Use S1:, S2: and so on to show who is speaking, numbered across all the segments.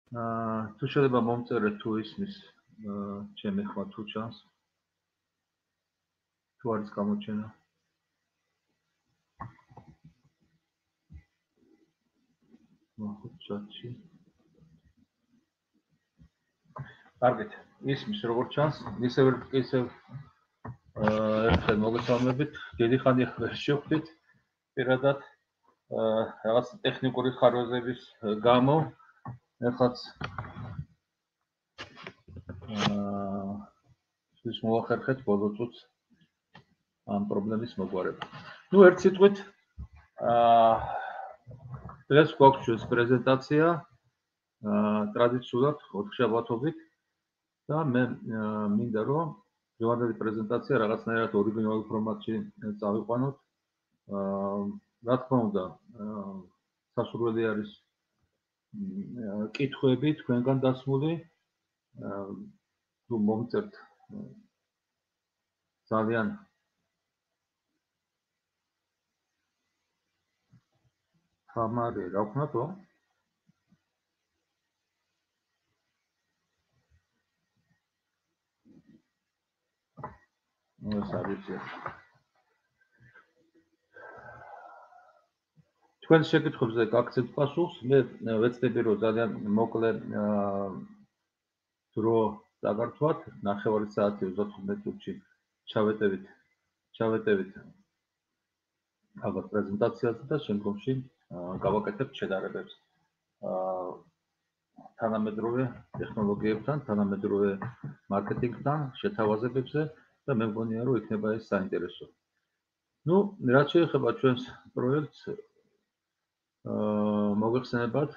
S1: თუ შეიძლება მომწერეთ თუ ისმის ჩემი ხმა თუ ჩანს, თუ არის გამოჩენა. მოხუთ ჩატში. კარგით, ისმის როგორც ჩანს, ისევ ერთხელ მოგესალმებით. დიდი ხანია ვერ შევხვდით. პირადად რაღაც ტექნიკური ხარვეზების გამო ეხლაც ის მოახერხეთ ბოლო წუთს ამ პრობლემის მოგვარება. ნუ ერთ სიტყვით დღეს გვაქვს ჩვენს პრეზენტაცია ტრადიციულად 4 შაბათობით და მე მინდა რომ დღევანდელი პრეზენტაცია რაღაცნაირად ორიგინალურ ფორმატში წავიყვანოთ. რა თქმა უნდა, სასურველი არის კითხვები თქვენგან დასმული. თუ მომწერთ ძალიან თამარი რა ვქნათო? ეს არის თქვენ შეკითხვებზე გაგცეთ პასუხს. მე ვეცდები რომ ძალიან მოკლე დრო დაგართვათ, 9 საათი 35 წუთში ჩავეტევით ალბათ პრეზენტაციაზე და შემდგომში გავაკეთებთ შედარებებს თანამედროვე ტექნოლოგიებთან, თანამედროვე მარკეტინგთან, შეთავაზებებზე და მე მგონია რომ იქნება ეს საინტერესო. ნუ, რაც შეეხება ჩვენს პროექტს, მოგეხსენებათ,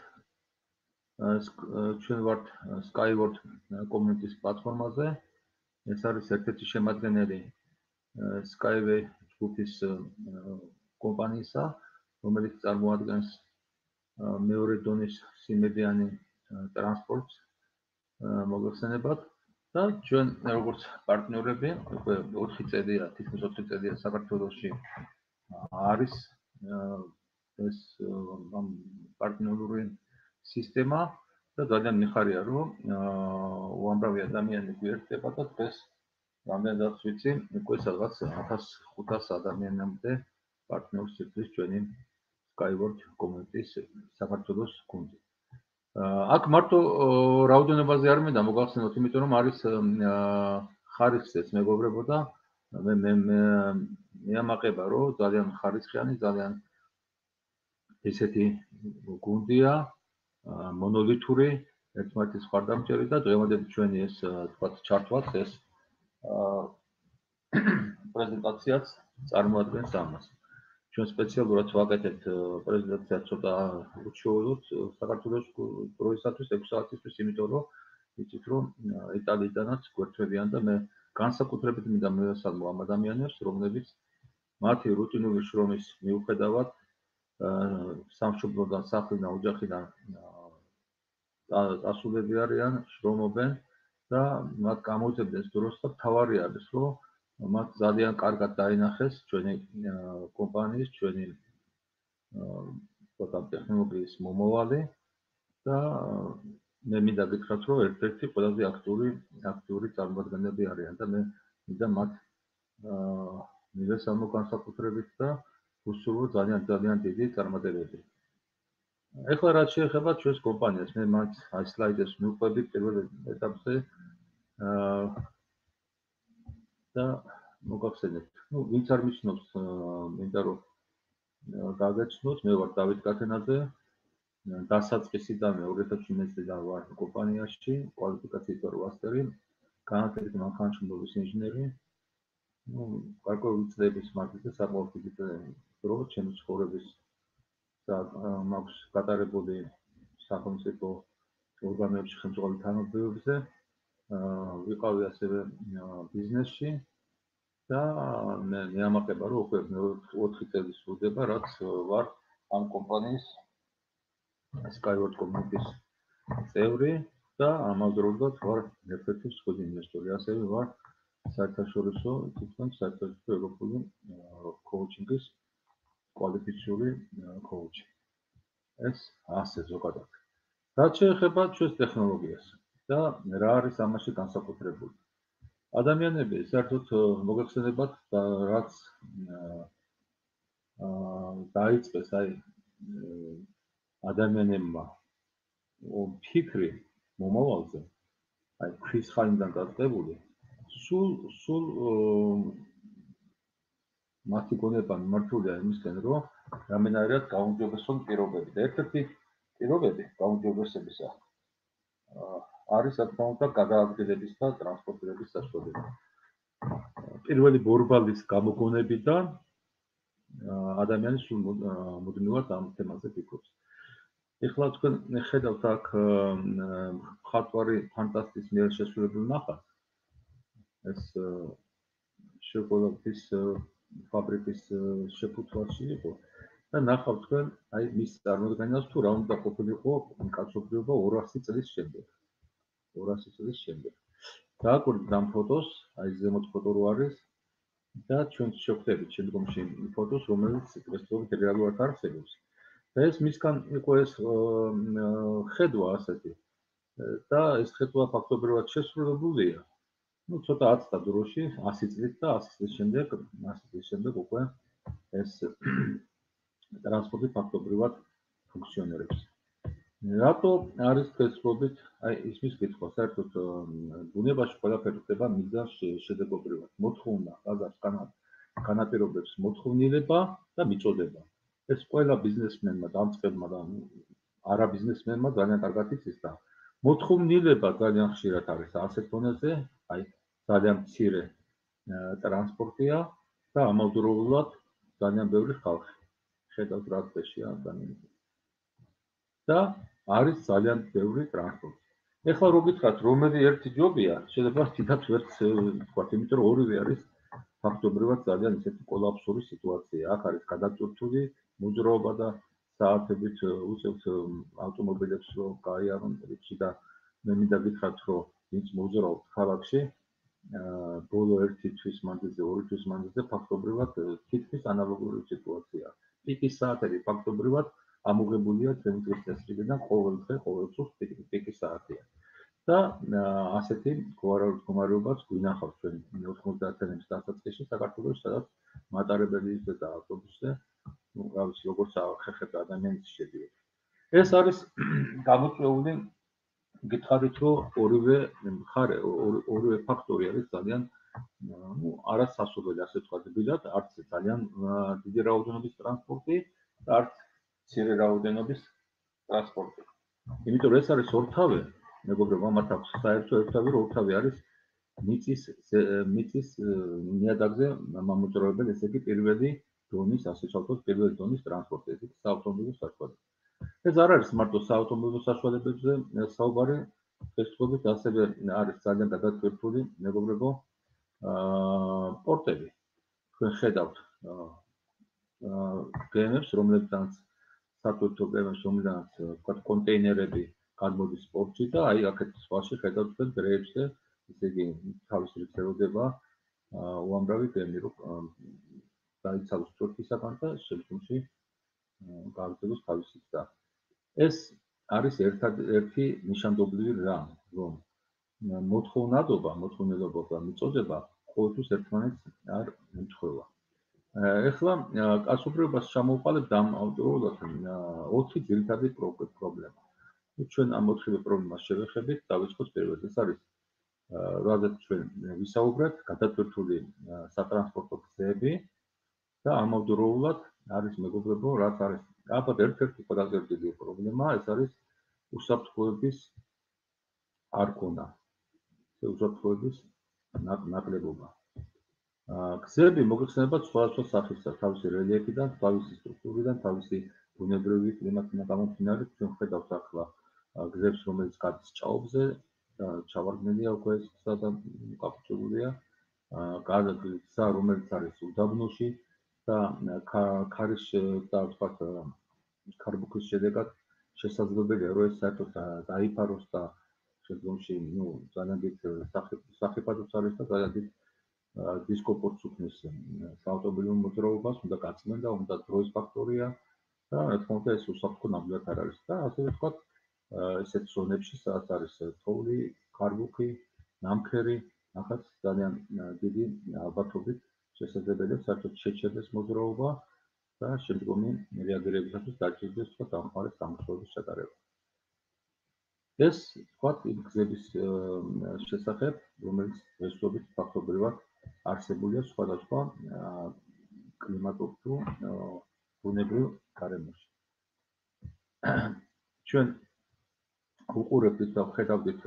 S1: ჩვენ ვართ Skyward Communities პლატფორმაზე. ეს არის ერთ-ერთი შემადგენელი Skyway ჯგუფის კომპანიისა, რომელიც წარმოადგენს მეორე დონის სიმებიანი ტრანსპორტს. მოგეხსენებათ და ჩვენ როგორც პარტნიორები, უკვე 4 წელია, თითქმის 4 წელია საქართველოში არის ეს პარტნიორული სისტემა და ძალიან მიხარია რომ უამრავი ადამიანი გვერდება და დღეს რამდენადაც ვიცი, უკვე სადღაც 1500 ადამიანამდე პარტნიორს იწვის ჩვენი Skyward Communities საქართველოს გუნდი. აქ მარტო რაოდენობაზე არ მინდა მოგახსენოთ, იმიტომ რომ არის ხარისხზეც მეგობრებო და მე მეამაყება რომ ძალიან ხარისხიანი, ძალიან ესეთი გუნდია, მონოლითური, ერთმანეთის მხარდამჭერი და დღევანდელი ჩვენი ეს თქვათ ჩართვაც ეს პრეზენტაციაც წარმოადგენს ამას. ჩვენ სპეციალურად ვაკეთებთ პრეზენტაციას ცოტა უჩვეულოდ საქართველოს დროისათვის 6 საათისთვის, იმიტომ რომ იცით რომ იტალიიდანაც გვერდდებიან და მე განსაკუთრებით მინდა მევესალმო ამ ადამიანებს, რომლებიც მათი რუტინული შრომის მიუხედავად სამშობლოდან, სახლიდან, ოჯახიდან დასულები არიან, შრომობენ და მათ გამოუძებდეს დროს და თავარი არის რომ მათ ძალიან კარგად დაინახეს ჩვენი კომპანიის, ჩვენი ტექნოლოგიის მომავალი და მე მინდა გითხრათ რომ ერთ-ერთი ყველაზე აქტიური წარმომადგენლები არიან და მე მინდა მათ მივესალმო განსაკუთრებით და უსურვო ძალიან დიდი წარმატებები. ეხლა რაც შეეხება ჩვენს კომპანიას, მე მათ აი სლაიდებს მივყვები პირველ ეტაპზე და მოგახსენებთ. ნუ ვინც არ მიცნობს, მინდა რომ გაგეცნოთ, მე ვარ დავით კათენაძე, დასაწყისიდანვე 2017 წლიდან ვარ კომპანიაში, კვალიფიკაციით ვარ მასტერი, განათლებით მანქანათმშენებლობის ინჟინერი. ნუ გარკვეული წლების მანძილზე საკმაოდ დიდი დრო ჩემი ცხოვრების და მაქვს გატარებული სახელმწიფო ორგანოებში ხელმძღვანელი თანამდებობებზე, ვიყავი ასევე ბიზნესში და მე მეამაყება რომ უკვე 4 წელი სრულდება, რაც ვარ ამ კომპანიის Skyward Communities წევრი და ამავდროულად ვარ ერთ-ერთი მსხვილი ინვესტორი, ასევე ვარ საერთაშორისო ევროპული კოუჩინგის კვალიფიციური კოუჩი. ეს ასე ზოგადად. რაც შეეხება ჩვენს ტექნოლოგიას და რა არის ამაში განსაკუთრებული. ადამიანები საერთოდ მოგეხსენებათ და რაც დაიწყეს ადამიანებმა ფიქრი მომავალზე, ქვის ხანიდან დაწყებული, სულ მათი გონება მიმართულია იმისკენ, რომ რამდენადაც გაუმჯობესონ პირობები და ერთ-ერთი პირობები გაუმჯობესებისა არის, რა თქმა უნდა, გადაადგილების და ტრანსპორტირების საშუალება. პირველი ბორბალის გამოგონებიდან ადამიანი სულ მუდმივად ამ თემაზე ფიქრობს. ეხლა თქვენ ხედავთ აქ მხატვარი ფანტასტის მიერ შესრულებულ ნახატს, ეს შოკოლადის ფაბრიკის შეფუთვაში იყო და ნახავთ თქვენ მის წარმოდგენას თუ რა უნდა ყოფილიყო კაცობრიობა 200 წლის შემდეგ. 200 წლის შემდეგ. დააკვირდით ამ ფოტოს, ზემოთ ფოტო რო არის და ჩვენ შევხვდებით შემდგომში ფოტოს, რომელიც დღესდღეობით რეალურად არსებობს. და ეს მისგან იყო ეს ხედვა ასეთი და ეს ხედვა ფაქტობრივად შესრულებულია. ცოტა აცდა დროში, 100 წლით და 100 წლის შემდეგ უკვე ეს ტრანსპორტი ფაქტობრივად ფუნქციონირებს. რატო არის დღესდღეობით ისმის კითხვა, საერთოდ ბუნებაში ყველაფერი ხდება მიზანს შედეგობრივად. მოთხოვნა ყაზახს განაპირობებს მოთხოვნილება და მიწოდება. ეს ყველა ბიზნესმენმა, დამწყებმა და არაბიზნესმენმა ძალიან კარგად იცის და მოთხოვნილება ძალიან ხშირად არის ასეთ დონეზე, ძალიან მცირე ტრანსპორტია და ამავდროულად ძალიან ბევრი ხალხი. ხედავთ რა წესია ადამიანები. და არის ძალიან ბევრი ტრანსპორტი. ეხლა რო გითხრათ, რომელი ერთი ჯობია, შეიძლება თითქოს ვერც ვთქვათ, იმიტომ რომ ორივე არის ფაქტობრივად ძალიან ისეთი კოლაფსური სიტუაცია. აქ არის გადაწურთული მოძრაობა და საათებით უწევთ ავტომობილებს, რომ გაიარონ რიგში და მე მინდა გითხრათ, რომ ვინც მოძრაობს ქალაქში, ბოლო 1 თვის მანძილზე, 2 თვის მანძილზე ფაქტობრივად თითქმის ანალოგური სიტუაციაა. პიკის საათები ფაქტობრივად ამოღებულია ჩვენი დღის წესრიგიდან ყოველ დღე, ყოველ წუთს პიკის საათია. და ასეთი მდგომარეობაც გვინახავს ჩვენ 90-იანების დასაწყისში საქართველოს, სადაც მატარებელზე და ავტობუსზე, რა ვიცი, როგორც ხერხემლე ადამიანიც შედიოდა. ეს არის გამოწვეული, გითხარით, რომ ორივე ფაქტორი არის ძალიან არასასურველი, ასე ვთქვათ, დილად, არც ძალიან დიდი რაოდენობის ტრანსპორტი და არც მცირე რაოდენობის ტრანსპორტი. იმიტომ რომ ეს არის ორთავე, მეგობრებო, ამათ აქვს საერთო ერთავი, რომ ორთავე არის მიწის ნიადაგზე მამოძრავებელი, ესე იგი პირველი დონის, ასე ვთქვათ, პირველი დონის ტრანსპორტი, ეს საავტომობილო საშუალება. ეს არ არის მარტო საავტომობილო საშუალებებზე საუბარი, დღესდღეობით ასევე არის ძალიან გადატვირთული, მეგობრებო, პორტები. თქვენ ხედავთ გემებს, რომლებთანაც სატვირთო გემებს, რომლიდანაც ვთქვათ კონტეინერები გადმოდის პორტში და აქეთ ზღვაში ხედავთ თქვენ დრეებს და ესე იგი თავის რიგს ელოდება უამრავი გემი, რომ დაიცალოს თურქისაგან და შემდგომში გააგრძელოს თავისი გზა. ეს არის ერთადერთი ნიშანდობლივი რამ, რომ მოთხოვნილობა და მიწოდება ყოველთვის ერთმანეთს არ ემთხვევა. ეხლა კაცობრიობას ჩამოვყალიბდა ამ ავტომობილთან 4 ძირითადი პრობლემა. ჩვენ ამ 4 პრობლემას შევეხებით, დავიწყოთ პირველად. ეს არის რადგან ჩვენ ვისაუბრეთ, გადატვირთული სატრანსპორტო გზები და ამავდროულად არის, მეგობრებო, რაც არის ალბათ ერთ-ერთი ყველაზე დიდი პრობლემა, ეს არის უსაფრთხოების არ ქონა. უსაფრთხოების ნაკლებობა. გზები მოგეხსენებათ სხვადასხვა სახისაა, თავისი რელიეფიდან, თავისი სტრუქტურიდან, თავისი ბუნებრივი კლიმატიდან გამომდინარე, ჩვენ ხედავთ ახლა გზებს, რომელიც გადის ჭაობზე და ჩავარდნილია უკვე ეს გზა და გაფუჭებულია. გზა, რომელიც არის უდაბნოში და ქარის და ვთქვათ ქარბუქის შედეგად შესაძლებელია, რომ ეს საერთოდ დაიფაროს და შემდგომში ძალიან დიდ სახიფათოს არის და ძალიან დიდ დისკომფორტს უქმნის საავტომობილო მოძრაობას, უნდა გაწმენდა, უნდა დროის ფაქტორია და რა თქმა უნდა ეს უსაფრთხო ნამდვილად არ არის და ასე ვთქვათ, ესეთ ზონებში, სადაც არის თოვლი, ქარბუქი, ნამქერი, ახაც ძალიან დიდი ალბათობით შესაძლებელია საერთოდ შეჩერდეს მოძრაობა და შემდგომი რეაგირებისათვის დაჭირდეს სხვა დამხმარე სამუშაოების ჩატარება. ეს თქვათ იმ გზების შესახებ, რომელიც დღესდღეობით ფაქტობრივად არსებულია სხვადასხვა კლიმატურ თუ ბუნებრივ გარემოში. ჩვენ უყურებთ და ვხედავთ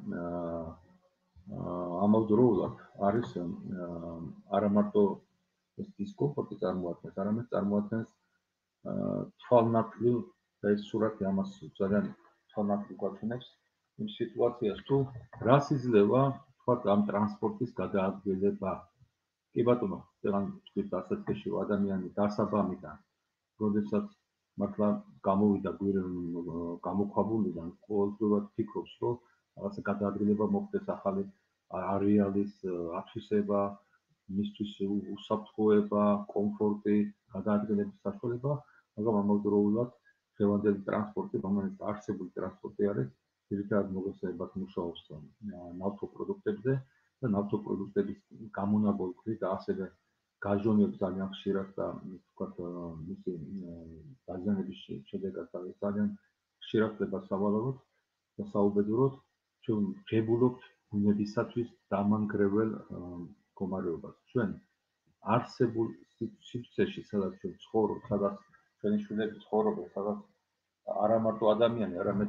S1: ამავდროულად არის არა მარტო ეს დისკომფორტი წარმოადგენს, არამედ წარმოადგენს თვალნათლივ და ეს სურათი ამას ძალიან თვალნათლივ გვაჩვენებს იმ სიტუაციას, თუ რას იძლევა თქვათ ამ ტრანსპორტის გადაადგილება. კი ბატონო, წეგან ვთქვით დასაწყისში ადამიანი დასაბამიდან, როდესაც მართლა გამოვიდა გამოქვაბულიდან, ყოველდღიურად ფიქრობს, რომ რაღაცა გადაადგილება მოხდეს, ახალი არეალის ათვისება, მისთვის უსაფრთხოება, კომფორტი, გადაადგილების საშუალება, მაგრამ ამავდროულად დღევანდელი ტრანსპორტი, რომელიც არსებული ტრანსპორტი არის, ძირითადად მოგესალმებით მუშაობს ნავთობპროდუქტებზე და ნავთობპროდუქტების გამონაბოლქვი და ასევე გაჟონებს ძალიან ხშირად და ვთქვათ მისი დაზიანების შედეგად ძალიან ხშირად ხდება სავალალოდ და საუბედუროდ ჩვენ ვღებულობთ ბუნებისათვის დამანგრეველ მდგომარეობას. ჩვენ არსებულ სივრცეში, სადაც ჩვენ ცხოვრობთ, სადაც ჩვენი შვილები ცხოვრობენ, სადაც არა მარტო ადამიანი, არამედ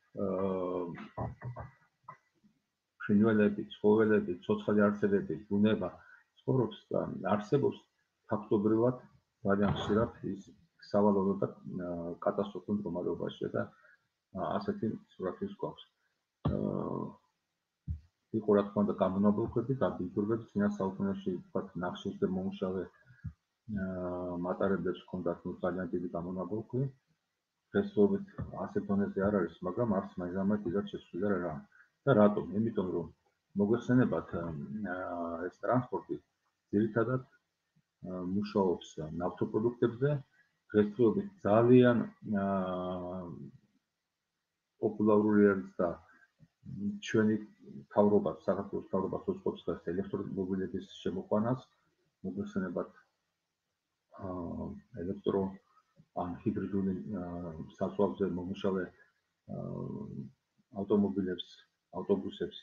S1: ფრინველები, ცხოველები, ცოცხალი არსებები, ბუნება ცხოვრობს და არსებობს ფაქტობრივად ძალიან ხშირად ის სავალალო და კატასტროფულ მდგომარეობაში და ასეთი სურათის გვაქვს. იყო რა თქმა უნდა გამონაბოლქვები და ბინტურები წინა საუკუნეში ვთქვათ ნახშირზე მომუშავე მატარებლებს ჰქონდათ ძალიან დიდი გამონაბოლქვი. დღესდღეობით ასეთ დონეზე არ არის, მაგრამ არც მაინც დიდად შეცვლილი არ არის. და რატომ? იმიტომ რომ მოგეხსენებათ ეს ტრანსპორტი ძირითადად მუშაობს ნავთობპროდუქტებზე, დღესდღეობით ძალიან პოპულარული არის და ჩვენი მთავრობა, საქართველოს მთავრობა უწყობს ელექტრომობილების შემოყვანას, მოგეხსენებათ ელექტრო ან ჰიბრიდული საწვავზე მომუშავე ავტომობილებს, ავტობუსებს.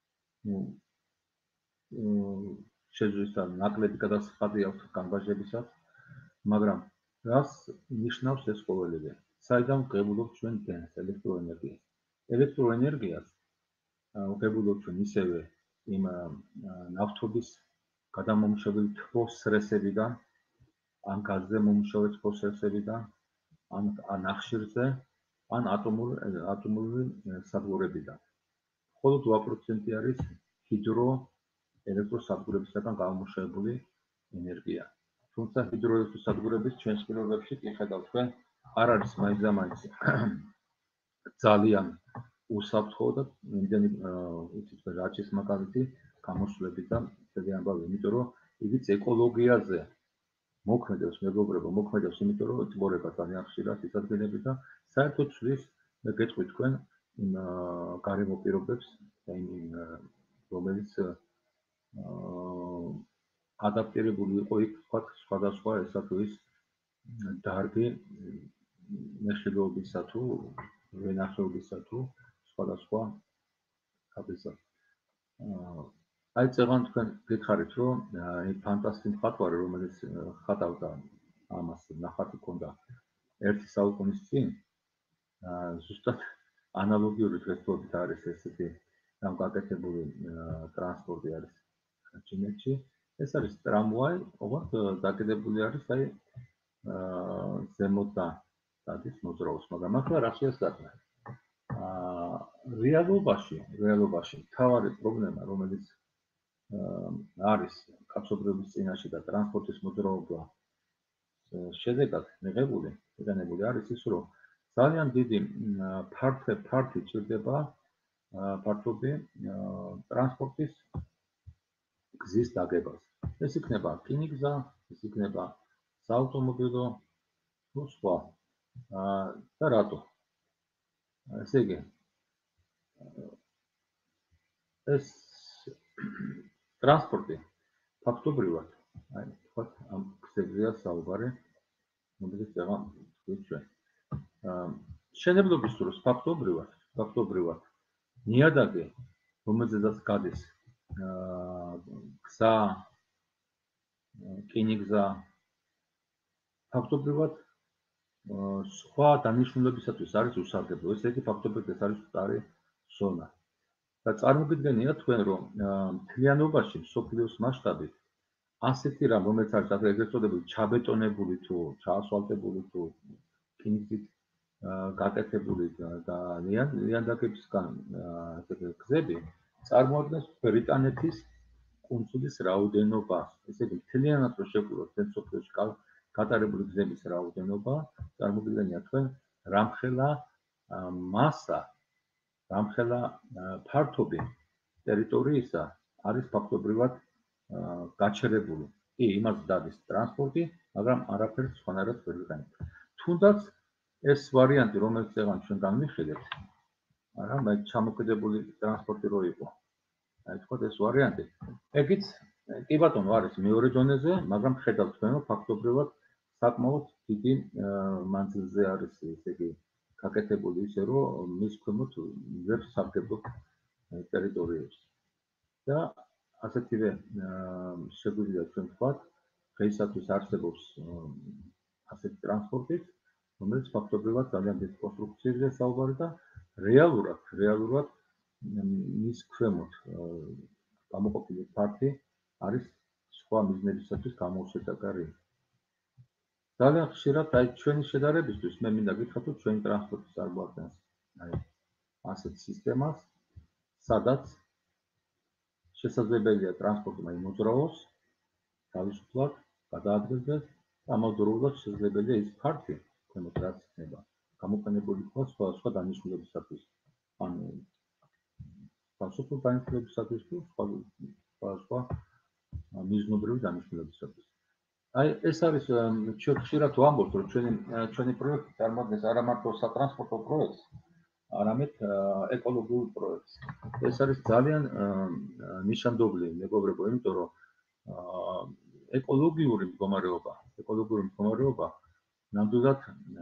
S1: შეძლოს ნაკლები გადასახადი აქვს განბაჟებისას, მაგრამ რას ნიშნავს ეს ყოველივე? საიდან ვღებულობთ ჩვენ ელექტროენერგიას? ელექტროენერგიას ვღებულობთ ჩვენ ისევე იმ ნავთობის გადამომუშავებელი თბოს-სრესებიდან, ან გაზზე მომუშავე თბოს-სრესებიდან, ან ნახშირზე, ან ატომური სადგურებიდან. მხოლოდ 8% არის ჰიდროელექტროსადგურებისგან გამომუშავებული ენერგია. თუმცა ჰიდროელექტროსადგურების ჩვენს პირობებში კი ხედავთ თქვენ, არ არის მაინც ძალიან უსაფრთხო და იმდენი იცით რაჭის მაგალითი გამოსვლები და ისეთი ამბავი, იმიტომ რომ იგიც ეკოლოგიაზე მოქმედებს, მეგობრებო, მოქმედებს, იმიტომ რომ ტბორება ძალიან ხშირად ისადგინები და საერთოდ ცვლის, მე გეტყვით თქვენ იმ გარემო პირობებს და იმ რომელიც ადაპტირებული იყო იქ თქვათ სხვადასხვა ესა თუ ის დარგი მეხილეობისა თუ ვენახეობისა თუ სხვადასხვა აბესა. აი წეგან თქვენ გითხარით რომ აი ფანტასტიკური მხატვარი რომელიც ხატავდა ამას ნახატი ქონდა ერთი საუკუნის წინ ზუსტად ანალოგიური დღესდღეობით არის ესეთი ამ გაკეთებული ტრანსპორტი არის ჩინეთში. ეს არის ტრამვაი, ოღონდ დაკიდებული არის აი ზემოდან დადის მოძრაობს, მაგრამ ახლა რა შეასახა? რეალობაში თავარი პრობლემა, რომელიც არის კაცობრიობის წინაშე და ტრანსპორტის მოძრაობა შედეგად მიღებული არის ის, რომ ძალიან დიდი ფართი ჭირდება ფართობი ტრანსპორტის გზის დაგებას. ეს იქნება რკინიგზა, ეს იქნება საავტომობილო თუ სხვა. და რატო? ესე იგი, ეს ტრანსპორტი ფაქტობრივად, აი, თქვათ, ამ გზებზეა საუბარი, რომელიც წევა თქვით ჩვენ. მშენებლობის დროს ფაქტობრივად ნიადაგი, რომელზედაც გადის გზა, რკინიგზა, ფაქტობრივად სხვა დანიშნულებისათვის არის უსარგებლო. ესე იგი, ფაქტობრივად ეს არის მწარე ზონა. და წარმოგიდგენია თქვენ, რომ მთლიანობაში მსოფლიოს მასშტაბით ასეთი რამ, რომელიც არის ეგრეთ წოდებული ჩაბეტონებული თუ ჩაასფალტებული თუ რკინიგზით გაკეთებული და ნიადაგებისგან გზები წარმოადგენს ბრიტანეთის კუნძულის რაოდენობას. ესე იგი, მთლიანად რო შევყუროთ მსოფლიოში გატარებული გზების რაოდენობა, წარმოგიდგენია თქვენ რამხელა მასა, რამხელა ფართობი ტერიტორიისა არის ფაქტობრივად გაჩერებული. კი, იმას დადის ტრანსპორტი, მაგრამ არაფერს სხვანაირად ვერ ვიყენებთ. თუნდაც ეს ვარიანტი, რომელიც წეგან ჩვენ განვიხილეთ, არა, მე ჩამოკიდებული ტრანსპორტი რო იყო. აი, თქვა ეს ვარიანტი. ეგიც კი ბატონო არის მეორე დონეზე, მაგრამ ხედავთ თქვენ, რომ ფაქტობრივად საკმაოდ დიდი მანძილზე არის, ესე იგი, გაკეთებული ისე, რომ მის ქვემოთ ვერ სარგებლობთ ტერიტორიებს. და ასეთივე შეგვიძლია ჩვენ ვთქვათ, დღეისათვის არსებობს ასეთი ტრანსპორტით, რომელიც ფაქტობრივად ძალიან დიდ კონსტრუქციებზე საუბარი და რეალურად მის ქვემოთ გამოყოფილი ფართი არის სხვა მიზნებისათვის გამოუშვებარი. ძალიან ხშირად აი ჩვენი შედარებისთვის მე მინდა გითხრათ, რომ ჩვენი ტრანსპორტი წარმოადგენს აი ასეთ სისტემას, სადაც შესაძლებელია ტრანსპორტმა იმოძრავოს, თავისუფლად გადაადგილდეს, ამავდროულად შესაძლებელია ის ფართი, ქვემოთ რაც იქნება, გამოყენებული იქნება სხვა დანიშნულებისათვის. ანუ სასოფლო დანიშნულებისათვის თუ სხვა მიზნობრივი დანიშნულებისათვის. აი ეს არის ჩვენ ხშირად ვამბობთ, რომ ჩვენი პროექტი წარმოადგენს არა მარტო სატრანსპორტო პროექტს, არამედ ეკოლოგიურ პროექტს. ეს არის ძალიან ნიშანდობლივ, მეგობრებო, იმიტომ რომ ეკოლოგიური მდგომარეობა ნამდვილად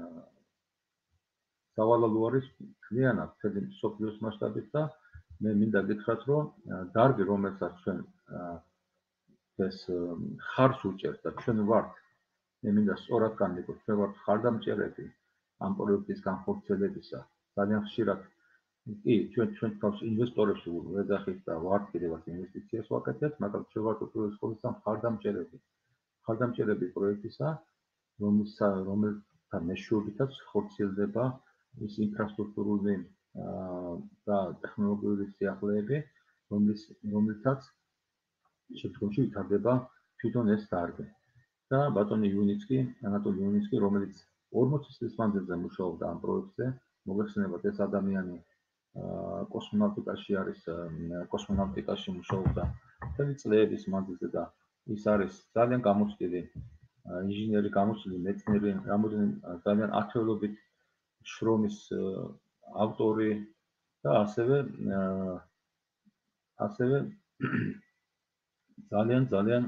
S1: სავალალო არის მთლიანად მთელი მსოფლიოს მასშტაბით და მე მინდა გითხრათ, რომ დარგი, რომელსაც ჩვენ ეს ხარს უჭერს და ჩვენ ვართ, მე მინდა სწორად განვიგოთ, ჩვენ ვართ ხარდამჭერები ამ პროექტის განხორციელებისა. ძალიან ხშირად კი, ჩვენ თავს ინვესტორებს ვეძახით და ვართ კიდევაც ინვესტიციას ვაკეთებთ, მაგრამ ჩვენ ვართ უპირველეს ყოვლისა ხარდამჭერები პროექტისა, რომელთა მეშვეობითაც ხორციელდება ის ინფრასტრუქტურული და ტექნოლოგიური სიახლეები, რომლითაც შემდგომში ვითარდება თვითონ ეს დარგი. და ბატონი ანატოლი იუნიცკი, რომელიც 40 წლის მანძილზე მუშაობდა ამ პროექტზე, მოგეხსენებათ, ეს ადამიანი კოსმონავტიკაში მუშაობდა მთელი წლების მანძილზე და ის არის ძალიან გამოცდილი ინჟინერი, გამოცდილი მეცნიერი, ძალიან ათეულობით შრომის ავტორი და ასევე ძალიან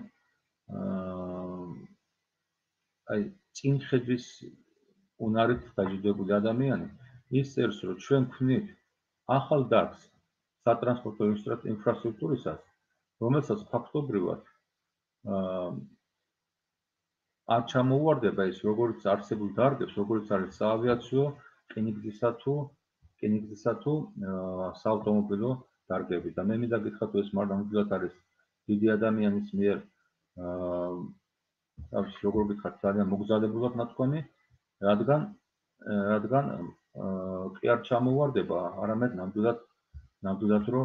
S1: აი წინხედვის უნარით დაჯილდოებული ადამიანი. ის წერს, რომ ჩვენ გვქნით ახალ დარგს სატრანსპორტო ინფრასტრუქტურისას, რომელსაც ფაქტობრივად არ ჩამოუვარდება ის როგორც არსებულ დარგებს, როგორც არის საავიაციო, რკინიგზისა თუ საავტომობილო დარგები. და მე მინდა გითხრათ, ეს ნამდვილად არის დიდი ადამიანის მიერ როგორ გითხრათ, ძალიან მოგზაურობულად ნათქვამი, რადგან კი არ ჩამოუვარდება, არამედ ნამდვილად რომ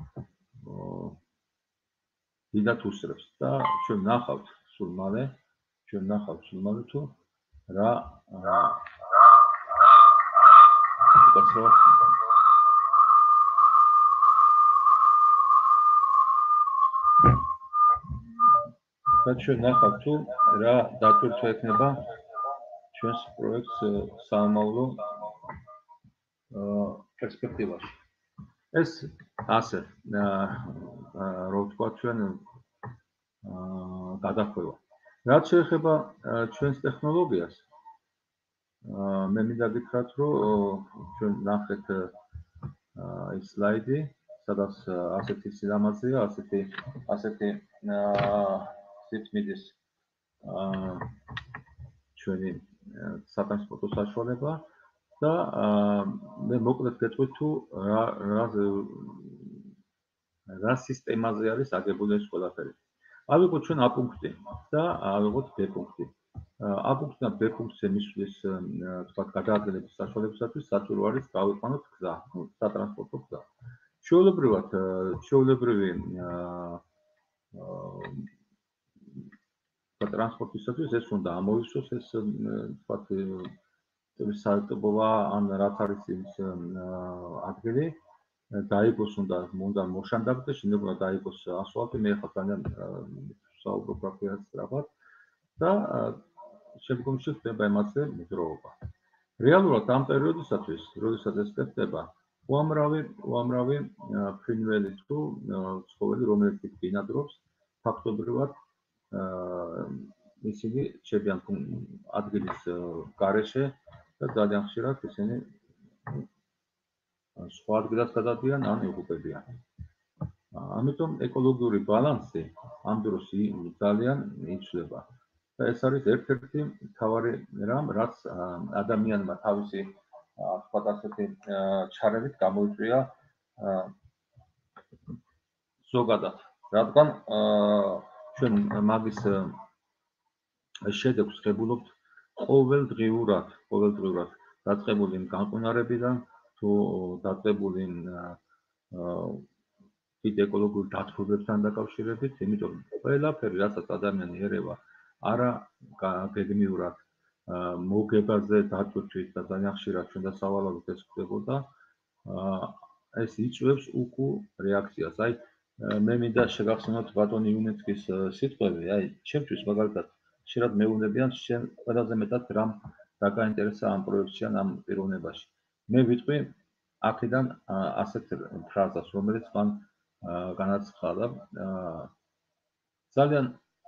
S1: დიდად უსწრებს და ჩვენ ნახავთ სულ მალე თუ რა დატვირთვა ექნება ჩვენს პროექტს საომავლო პერსპექტივაში. ეს ასე რო ვთქვა ჩვენ გადახვევა. რაც შეეხება ჩვენს ტექნოლოგიას, მე მინდა გითხრათ, რომ ჩვენ ნახეთ ეს სლაიდი, სადაც ასეთი სილამაზეა, ასეთი სიწმინდის ჩვენი სატრანსპორტო საშუალება და მე მოკლედ გეტყვით თუ რა სისტემაზე არის აგებული ეს ყველაფერი. ავიღოთ ჩვენ A პუნქტი და ავიღოთ B პუნქტი. A პუნქტიდან B პუნქტზე მისვლის თქვა გადაადგილების საშუალებისათვის საჭირო არის გავიყვანოთ გზა, სატრანსპორტო გზა. ჩვეულებრივი ტრანსპორტისათვის ეს უნდა ამოივსოს ეს თქვათ საერთობა ან რაც არის ის ადგილი დაიგოს უნდა მოშანდაკდეს, შემდეგ უნდა დაიგოს ასფალტი, მე ხა ძალიან საუბრობ აქ სწრაფად და შემდგომში ხდება იმაზე მოძრაობა. რეალურად ამ პერიოდისათვის, როდესაც ეს ხდება, უამრავი ფრინველი თუ ცხოველი, რომელიც ბინადრობს, ფაქტობრივად ისინი რჩებიან ადგილის გარეშე და ძალიან ხშირად ისინი სხვა ადგილას გადადიან ან იღუპებიან. ამიტომ ეკოლოგიური ბალანსი ამ დროს ძალიან იცვლება. და ეს არის ერთ-ერთი მთავარი რამ, რაც ადამიანმა თავისი თქვათ ასეთი ჩარევით გამოიწვია ზოგადად, რადგან ჩვენ მაგის შედეგს ღებულობთ ყოველდღიურად დაწყებული განყინვარებიდან თუ დაწყებული დიდ ეკოლოგიურ დათბობებთან დაკავშირებით, იმიტომ ყველაფერი, რასაც ადამიანი ერევა, არა გეგმიურად მოგებაზე დატვირთვით და ძალიან ხშირად ჩვენ დასავალებლად ეს ხდებოდა, ეს იწვევს უკუ რეაქციას. აი, მე მინდა შეგახსენოთ ბატონი იუნესკის სიტყვები, აი, ჩემთვის მაგალითად ხშირად მეუბნებიან, შენ ყველაზე მეტად რამ დაგაინტერესა ამ პროექტში ან ამ პიროვნებაში. მე ვიტყვი აქედან ასეთ ფრაზას, რომელიც მან განაცხადა, ძალიან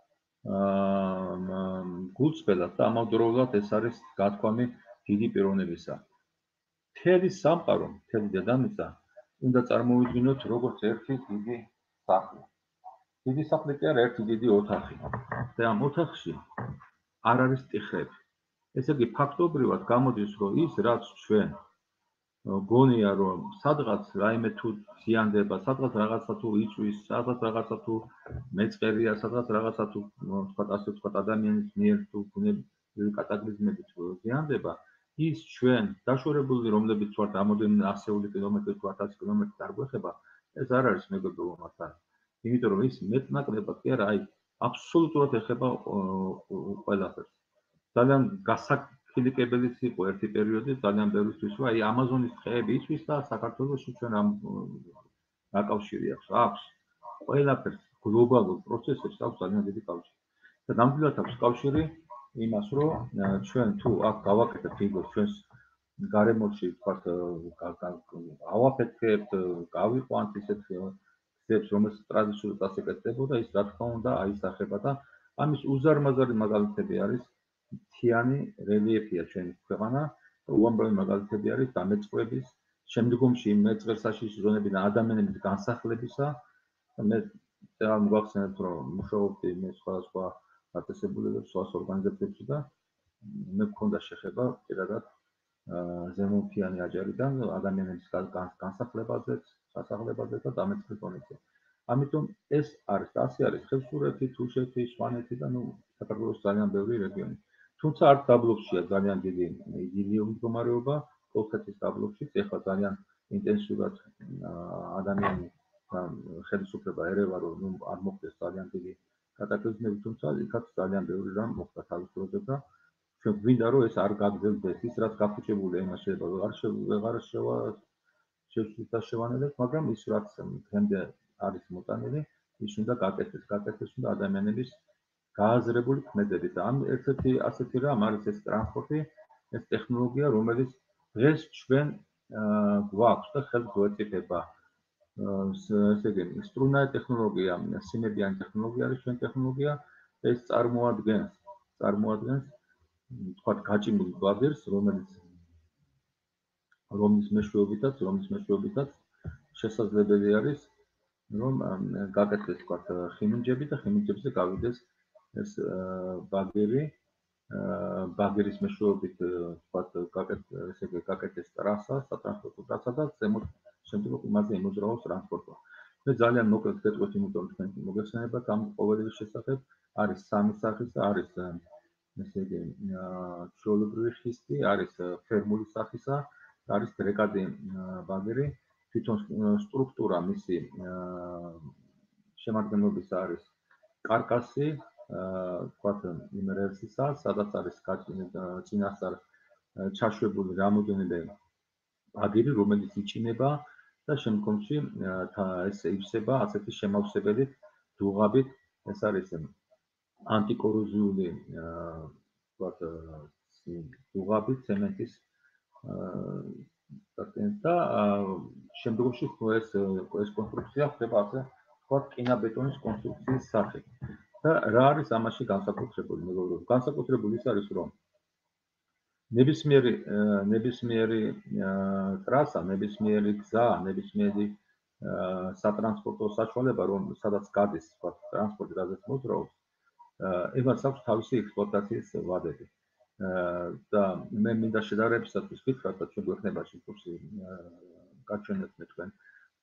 S1: გულწრფელად და ამავდროულად ეს არის გათქვამი დიდი პიროვნებისა. მთელი სამყარო, მთელი დედამიწა უნდა წარმოვიდგინოთ როგორც ერთი დიდი სახლი. დიდი სახლი კი არა, ერთი დიდი ოთახი. და ამ ოთახში არ არის ტიხრები. ესე იგი, ფაქტობრივად გამოდის, რომ ის, რაც ჩვენ გონია, რომ სადღაც რაიმე თუ ზიანდება, სადღაც რაღაცა თუ იწვის, სადღაც რაღაცა თუ მეწყერია, სადღაც რაღაცა თუ თქვათ ადამიანის მიერ თუ ბუნებრივი კატაკლიზმებით ზიანდება, ის ჩვენ დაშორებული, რომლებიც ვართ რამოდენიმე ასეული კილომეტრი თუ 1000 კილომეტრი დაგვეხება, ეს არ არის მეგობრებო მათთან. იმიტომ რომ ის მეტნაკლებად კი არა, აი აბსოლუტურად ეხება ყველაფერს. ძალიან გასაქილიკებელიც იყო ერთი პერიოდი, ძალიან ბევრისთვის, რომ აი ამაზონის ტყეები იწვის და საქართველოში ჩვენ ამ დაკავშირი აქვს. აქვს ყველაფერს გლობალურ პროცესებს აქვს ძალიან დიდი კავშირი. და ნამდვილად აქვს კავშირი იმას, რომ ჩვენ თუ აქ გავაკეთებთ იგივე ჩვენს გარემოში, ვთქვათ, ავაფეთქებთ, გავიყვანთ ისეთ გზებს, რომელიც ტრადიციულად ასე კეთდებოდა, ის რა თქმა უნდა აისახება და ამის უზარმაზარი მაგალითები არის მთიანი რელიეფია ჩვენი ქვეყანა და უამრავი მაგალითები არის დამეწყვრების, შემდგომში მეწყერსაშიში ზონებიდან ადამიანების განსახლებისა. მე ძალიან მოგახსენებთ, რომ მუშაობდი მე სხვადასხვა დაწესებულებებში, სხვა ორგანიზაციებში და მე მქონდა შეხება პირადად ზემოთიანი აჯარიდან ადამიანების განსახლებაზეც, სასახლებაზეც და დამეწყრის დონეზე. ამიტომ ეს არის, ასე არის ხევსურეთი, თუშეთი, სვანეთი და საქართველოს ძალიან ბევრი რეგიონი. თუმცა არც დაბლობშია ძალიან დიდი იდილიური მდგომარეობა, კოლხეთის დაბლობშიც ეხლა ძალიან ინტენსიურად ადამიანი ხელისუფლება ერევა, რომ არ მოხდეს ძალიან დიდი კატაკლიზმები, თუმცა იქაც ძალიან ბევრი რამ მოხდა თავისუფლად და ჩვენ გვინდა რომ ეს არ გაგრძელდეს, ის რაც გაფუჭებულია იმას შეიძლება ვეღარ შევანელებს, მაგრამ ის რაც დღემდე არის მოტანილი, ის უნდა გაკეთდეს უნდა ადამიანების გააზრებული ქმედებით. და ამ ერთ-ერთი ასეთი რამ არის ეს ტრანსპორტი, ეს ტექნოლოგია, რომელიც დღეს ჩვენ გვაქვს და ხელს გვეწიფება. ესე იგი, სტრუნარი ტექნოლოგია, სიმებიანი ტექნოლოგია არის ჩვენ ტექნოლოგია, ეს წარმოადგენს თქვათ გაჭიმულ ბაგერს, რომლის მეშვეობითაც შესაძლებელი არის რომ გაკეთდეს თქვათ ხიმინჯები და ხიმინჯებზე გავიდეს ეს ბაგერის მეშვეობით თქვათ გაკეთდეს ტრასა, სატრანსპორტო ტრასა და ზემოთ შემდგომ იმაზე იმოძრაოს ტრანსპორტი. მე ძალიან მოკლედ გეტყვით, იმიტომ თქვენ მოგეხსენებათ ამ ყოველივეს შესახებ. არის სამი სახის, არის ესე იგი ჩვეულებრივი ხისტი, არის ფერმული სახისა, არის დრეკადი ბაგერი. თვითონ სტრუქტურა მისი შემადგენლობის არის კარკასი, თქვათ იმ რელსისა, სადაც არის წინასწარ ჩაშვებული რამოდენიმე ბაგერი, რომელიც იჭინება და შემდგომში ეს ივსება ასეთი შემავსებელით, დუღაბით. ეს არის ანტიკოროზიული თქვათ დუღაბი, ცემენტის და შემდგომში ეს კონსტრუქცია ხდება ასე თქვათ კინაბეტონის კონსტრუქციის სახით. და რა არის ამაში განსაკუთრებული, მეგობრებო? განსაკუთრებული ის არის, რომ ნებისმიერი ტრასა, ნებისმიერი გზა, ნებისმიერი სატრანსპორტო საშუალება, რომ სადაც გადის თქვათ ტრანსპორტი, რაზეც მოძრაობს, იმას აქვს თავისი ექსპლუატაციის ვადები. და მე მინდა შედარებისათვის ვთქვათ, რომ ჩვენ გვექნება კურსი გაჩვენებთ მე თქვენ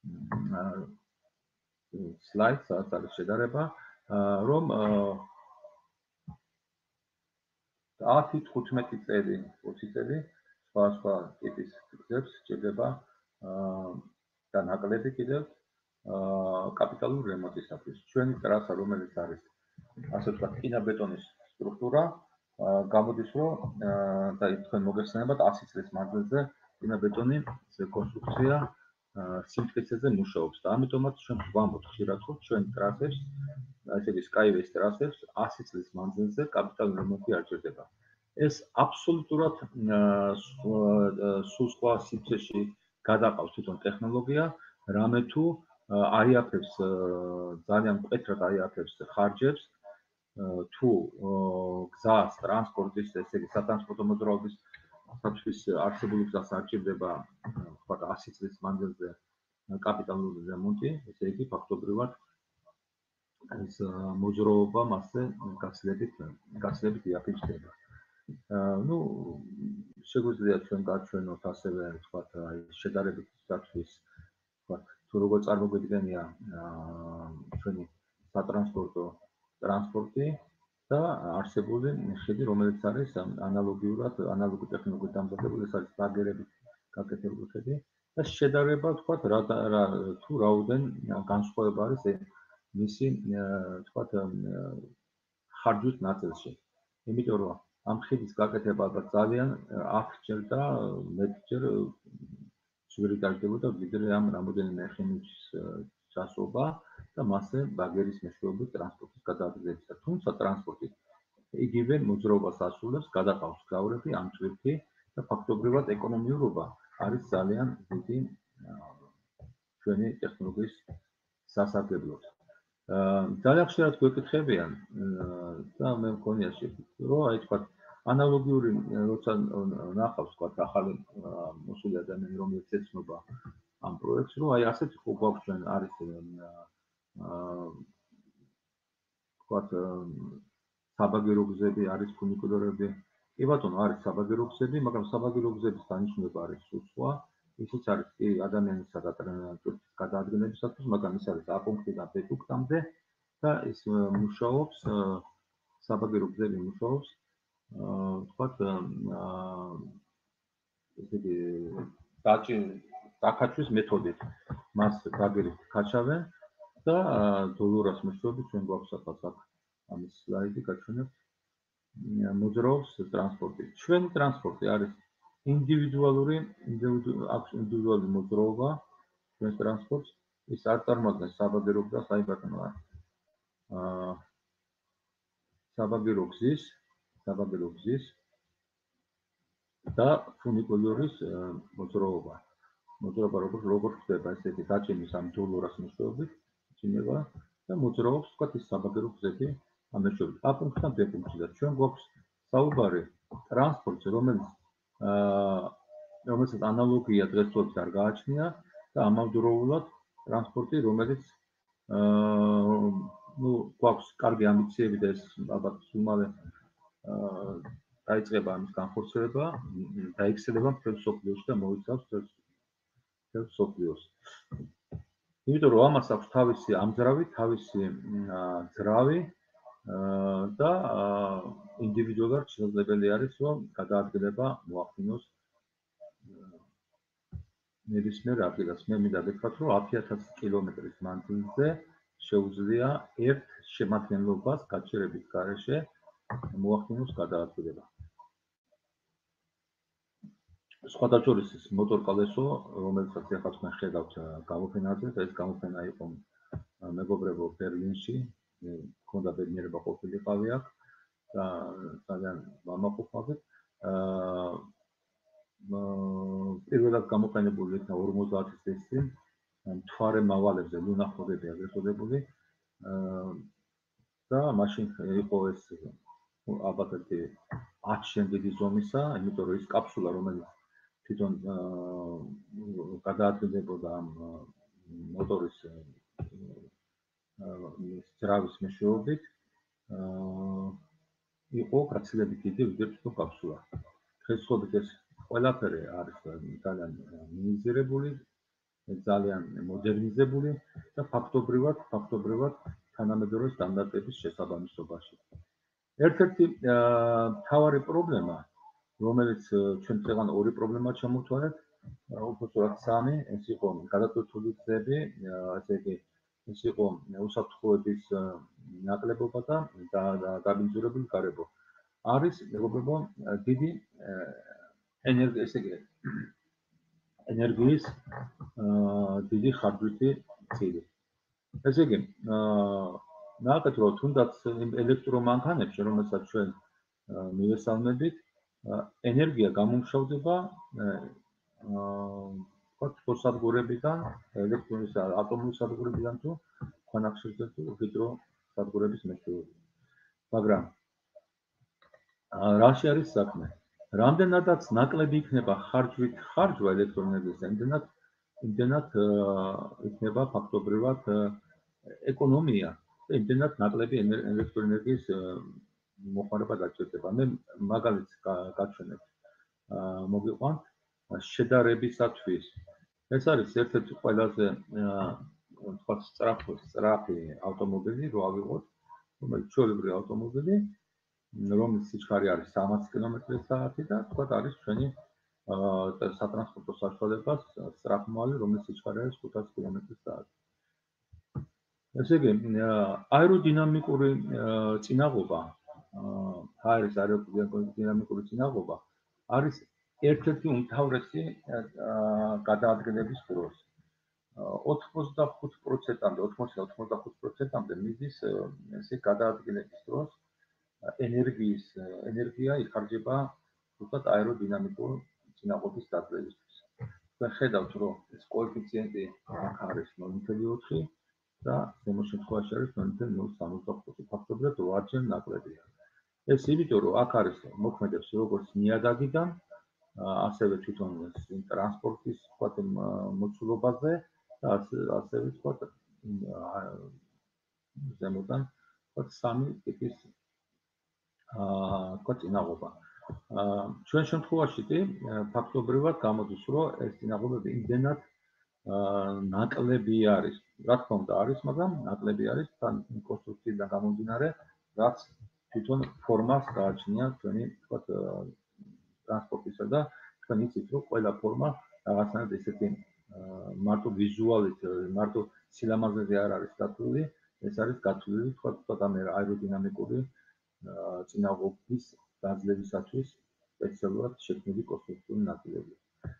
S1: სლაიდს, სადაც არის შედარება, რომ 10-15 წელი, 20 წელი სხვა ტიპის გზებს სჭირდება და ნაკლები კიდევ კაპიტალური რემონტისათვის. ჩვენი ტრასა, რომელიც არის ასე ვთქვათ, კინაბეტონის სტრუქტურა, გამოდის, რომ და თქვენ მოგეხსენებათ 100 წლის მანძილზე კინაბეტონი კონსტრუქცია სიმტკიცეზე მუშაობს და ამიტომაც ჩვენ ვამბობთ ხშირად, რომ ჩვენ ტრასებს, ასე იგი Skyway-ს ტრასებს 100 წლის მანძილზე კაპიტალური რემონტი არ ჭირდება. ეს აბსოლუტურად სულ სხვა სივრცეში გადაყავს თვითონ ტექნოლოგია, რამე თუ აიაფებს ძალიან მკვეთრად აიაფებს ხარჯებს, თუ გზას, ტრანსპორტის, ესე იგი სატრანსპორტო მოძრაობისათვის არსებული გზას არ ჭირდება, ვთქვათ 100 წლის მანძილზე კაპიტალური რემონტი, ესე იგი ფაქტობრივად ეს მოძრაობა მასზე გაცილებით იაფიჩდება. ну, შეგვიძლია ჩვენ გავჩვენოთ ასევე, ვთქვათ, აი შედარებისათვის, ვთქვათ, თუ როგორ წარმოგვიდგენია ჩვენი სატრანსპორტო ტრანსპორტი და არსებული ხედი, რომელიც არის ანალოგი ტექნოლოგიით დამზადებული, ეს არის ბაგერებით გაკეთებული ხედი და შედარება, ვთქვათ, თუ რაოდენ განსხვავება არის მისი, ვთქვათ, ხარჯვის ნაწილში. იმიტომ რომ ამ ხიდის გაკეთება ალბათ ძალიან 10-ჯერ და 10-ჯერ ძვირი დაждდებოდა ვიდრე ამ რამოდენიმე ხიმის ჩასობა და მასზე ბაგერის მეშვეობით ტრანსპორტის გადაადგილება. თუმცა ტრანსპორტი იგივე მოძრაობას ასრულებს, გადაყავს გზავრები, ამ წვირთი და ფაქტობრივად ეკონომიურობა არის ძალიან დიდი ჩვენი ტექნოლოგიის სასარგებლოდ. ძალიან ხშირად გვეკითხებიან და მე მგონია რომ აი თქვა ანალოგიური როცა ნახავს თქვა ახალი მოსული ადამიანი რომელიც ეცნობა ამ პროექტს რომ აი ასეთი ხო გვაქვს ჩვენ არის თქვა საბაგერო გზები არის ფუნიკულერები კი ბატონო არის საბაგერო გზები მაგრამ საბაგერო გზების დანიშნულება არის სხვა ისიც არის კი ადამიანისა და ტრანსპორტის გადაადგილებისათვის მაგრამ ის არის A პუნქტიდან B პუნქტამდე და ის მუშაობს საბაგერო გზები მუშაობს ვთქვათ ესე იგი დაკაჩვის მეთოდით მას ბაგერით ქაჩავენ და დოლორას მეშვეობით ჩვენ გვაქვს ახლა ამის სლაიდი გაჩვენებთ მოძრაობს ტრანსპორტი ჩვენი ტრანსპორტი არის ინდივიდუალური მოძრაობა ჩვენს ტრანსპორტს ის არ წარმოადგენს საბაგერო გზას აი ბატონო საბაგერო გზის და ფუნიკულერის მოძრაობა მოძრაობა როგორ ხდება, ესე იგი დაჭიმის ამ დოლორას მეშვეობით, იჭიმება და მოძრაობს, ვთქვათ, ის საბაგირო გზები ამ მეშვეობით. A პუნქტიდან B პუნქტში და ჩვენ გვაქვს საუბარი ტრანსპორტზე, რომელსაც ანალოგია დღესდღეობით არ გააჩნია და ამავდროულად ტრანსპორტი, რომელიც გვაქვს კარგი ამბიციები და ეს ალბათ სულ მალე დაიწყება ამის განხორციელება, დაექსელება მთელ მსოფლიოში და მოიცავს მთელ მსოფლიოს. იმიტომ რომ ამას აქვს თავისი ამძრავი, თავისი ძრავი და ინდივიდუალურად შესაძლებელი არის, რომ გადაადგილება მოახდინოს ნებისმიერ ადგილას. მე მინდა გითხრათ, რომ 10,000 კილომეტრის მანძილზე შეუძლია ერთ შემადგენლობას გაჩერების გარეშე მოახდინოს გადაადგილება. სხვათა შორის ის მოტორკალესო, რომელსაც ახლა თქვენ ხედავთ გამოფენაზე, და ეს გამოფენა იყო მეგობრებო ბერლინში, მქონდა ბედნიერება ყოფილიყავი აქ და ძალიან ვამაყობთ. პირველად გამოყენებული იქნა 50 წლის წინ მთვარე მავალებზე ლუნახორები ეგრეთ წოდებული და მაშინ იყო ეს ალბათ 10-შენ დიდი ზომისა, იმიტომ რომ ის კაფსულა, რომელიც თვითონ გადაადგილდებოდა ამ მოტორის ძრავის მეშვეობით, იყო გაცილებით დიდი, ვიდრე თვითონ კაფსულა. დღესდღეობით ეს ყველაფერი არის ძალიან მინიმიზირებული, ძალიან მოდერნიზებული და ფაქტობრივად თანამედროვე სტანდარტების შესაბამისობაში. ერთ-ერთი მთავარი პრობლემა, რომელიც ჩვენ წეგან ორი პრობლემა ჩამოვთვალეთ, უბრალოდ სამი, ეს იყო გადატვირთული გზები, ესე იგი ეს იყო უსაფრთხოების ნაკლებობა და დაბინძურებული გარემო. არის მეგობრებო დიდი ენერგია, ესე იგი ენერგიის დიდი ხარჯვითი წილი. ესე იგი ნახეთ, რომ თუნდაც ელექტრომანქანებში, რომელსაც ჩვენ მივესალმებით, ენერგია გამომშავდება ფოსფორსადგურებიდან, ელექტრონის ატომური სადგურებიდან თუ ქვანახშირზე თუ ჰიდროსადგურების მეშვეობით. მაგრამ რაში არის საქმე? რამდენადაც ნაკლები იქნება ხარჯვა ელექტროენერგიას, იმდენად იქნება ფაქტობრივად ეკონომია და იმდენად ნაკლები ელექტროენერგიის მოხმარება დაჭირდება. მე მაგალითს გაჩვენებ. მოგიყვანთ შედარებისათვის. ეს არის ერთ-ერთი ყველაზე თქვათ სწრაფი ავტომობილი, რო ავიღოთ, რომელიც ჩვეულებრივი ავტომობილი, რომლის სიჩქარე არის 300 კმ/სთ და თქვათ არის ჩვენი სატრანსპორტო საშუალებას სწრაფმოვალი, რომლის სიჩქარე არის 500 კმ/სთ. ესე იგი, აეროდინამიკური წინაღობა, აეროდინამიკური წინაღობა არის ერთ-ერთი უმთავრესი გადაადგილების დროს. 80-85%-მდე მიდის ესე გადაადგილების დროს ენერგია იხარჯება უბრალოდ აეროდინამიკურ წინაღობის დაკლებისთვის. თქვენ ხედავთ, რომ ეს კოეფიციენტი აქ არის 0.4 და ზემო შემთხვევაში არის 0.065. ფაქტობრივად 8-ჯერ ნაკლებია. ეს იმიტომ, რომ აქ არის მოქმედებს როგორც ნიადაგიდან, ასევე თვითონ ტრანსპორტის თქვათ მოცულობაზე და ასევე თქვათ ზემოდან თქვათ სამი ტიპის თქვათ წინაღობა. ჩვენ შემთხვევაში კი ფაქტობრივად გამოდის, რომ ეს წინაღობები იმდენად ნაკლები არის. რა თქმა უნდა არის, მაგრამ ნაკლები არის თან კონსტრუქციიდან გამომდინარე, რაც თვითონ ფორმას გააჩნია თქვენი თქვათ ტრანსპორტისა და თქვენ იცით, რომ ყველა ფორმა რაღაცნაირად ესეთი მარტო ვიზუალით, მარტო სილამაზეზე არ არის გათვლილი, ეს არის გათვლილი თქვათ ამ აეროდინამიკური წინაღობის დაძლებისათვის სპეციალურად შექმნილი კონსტრუქციული ნაწილები.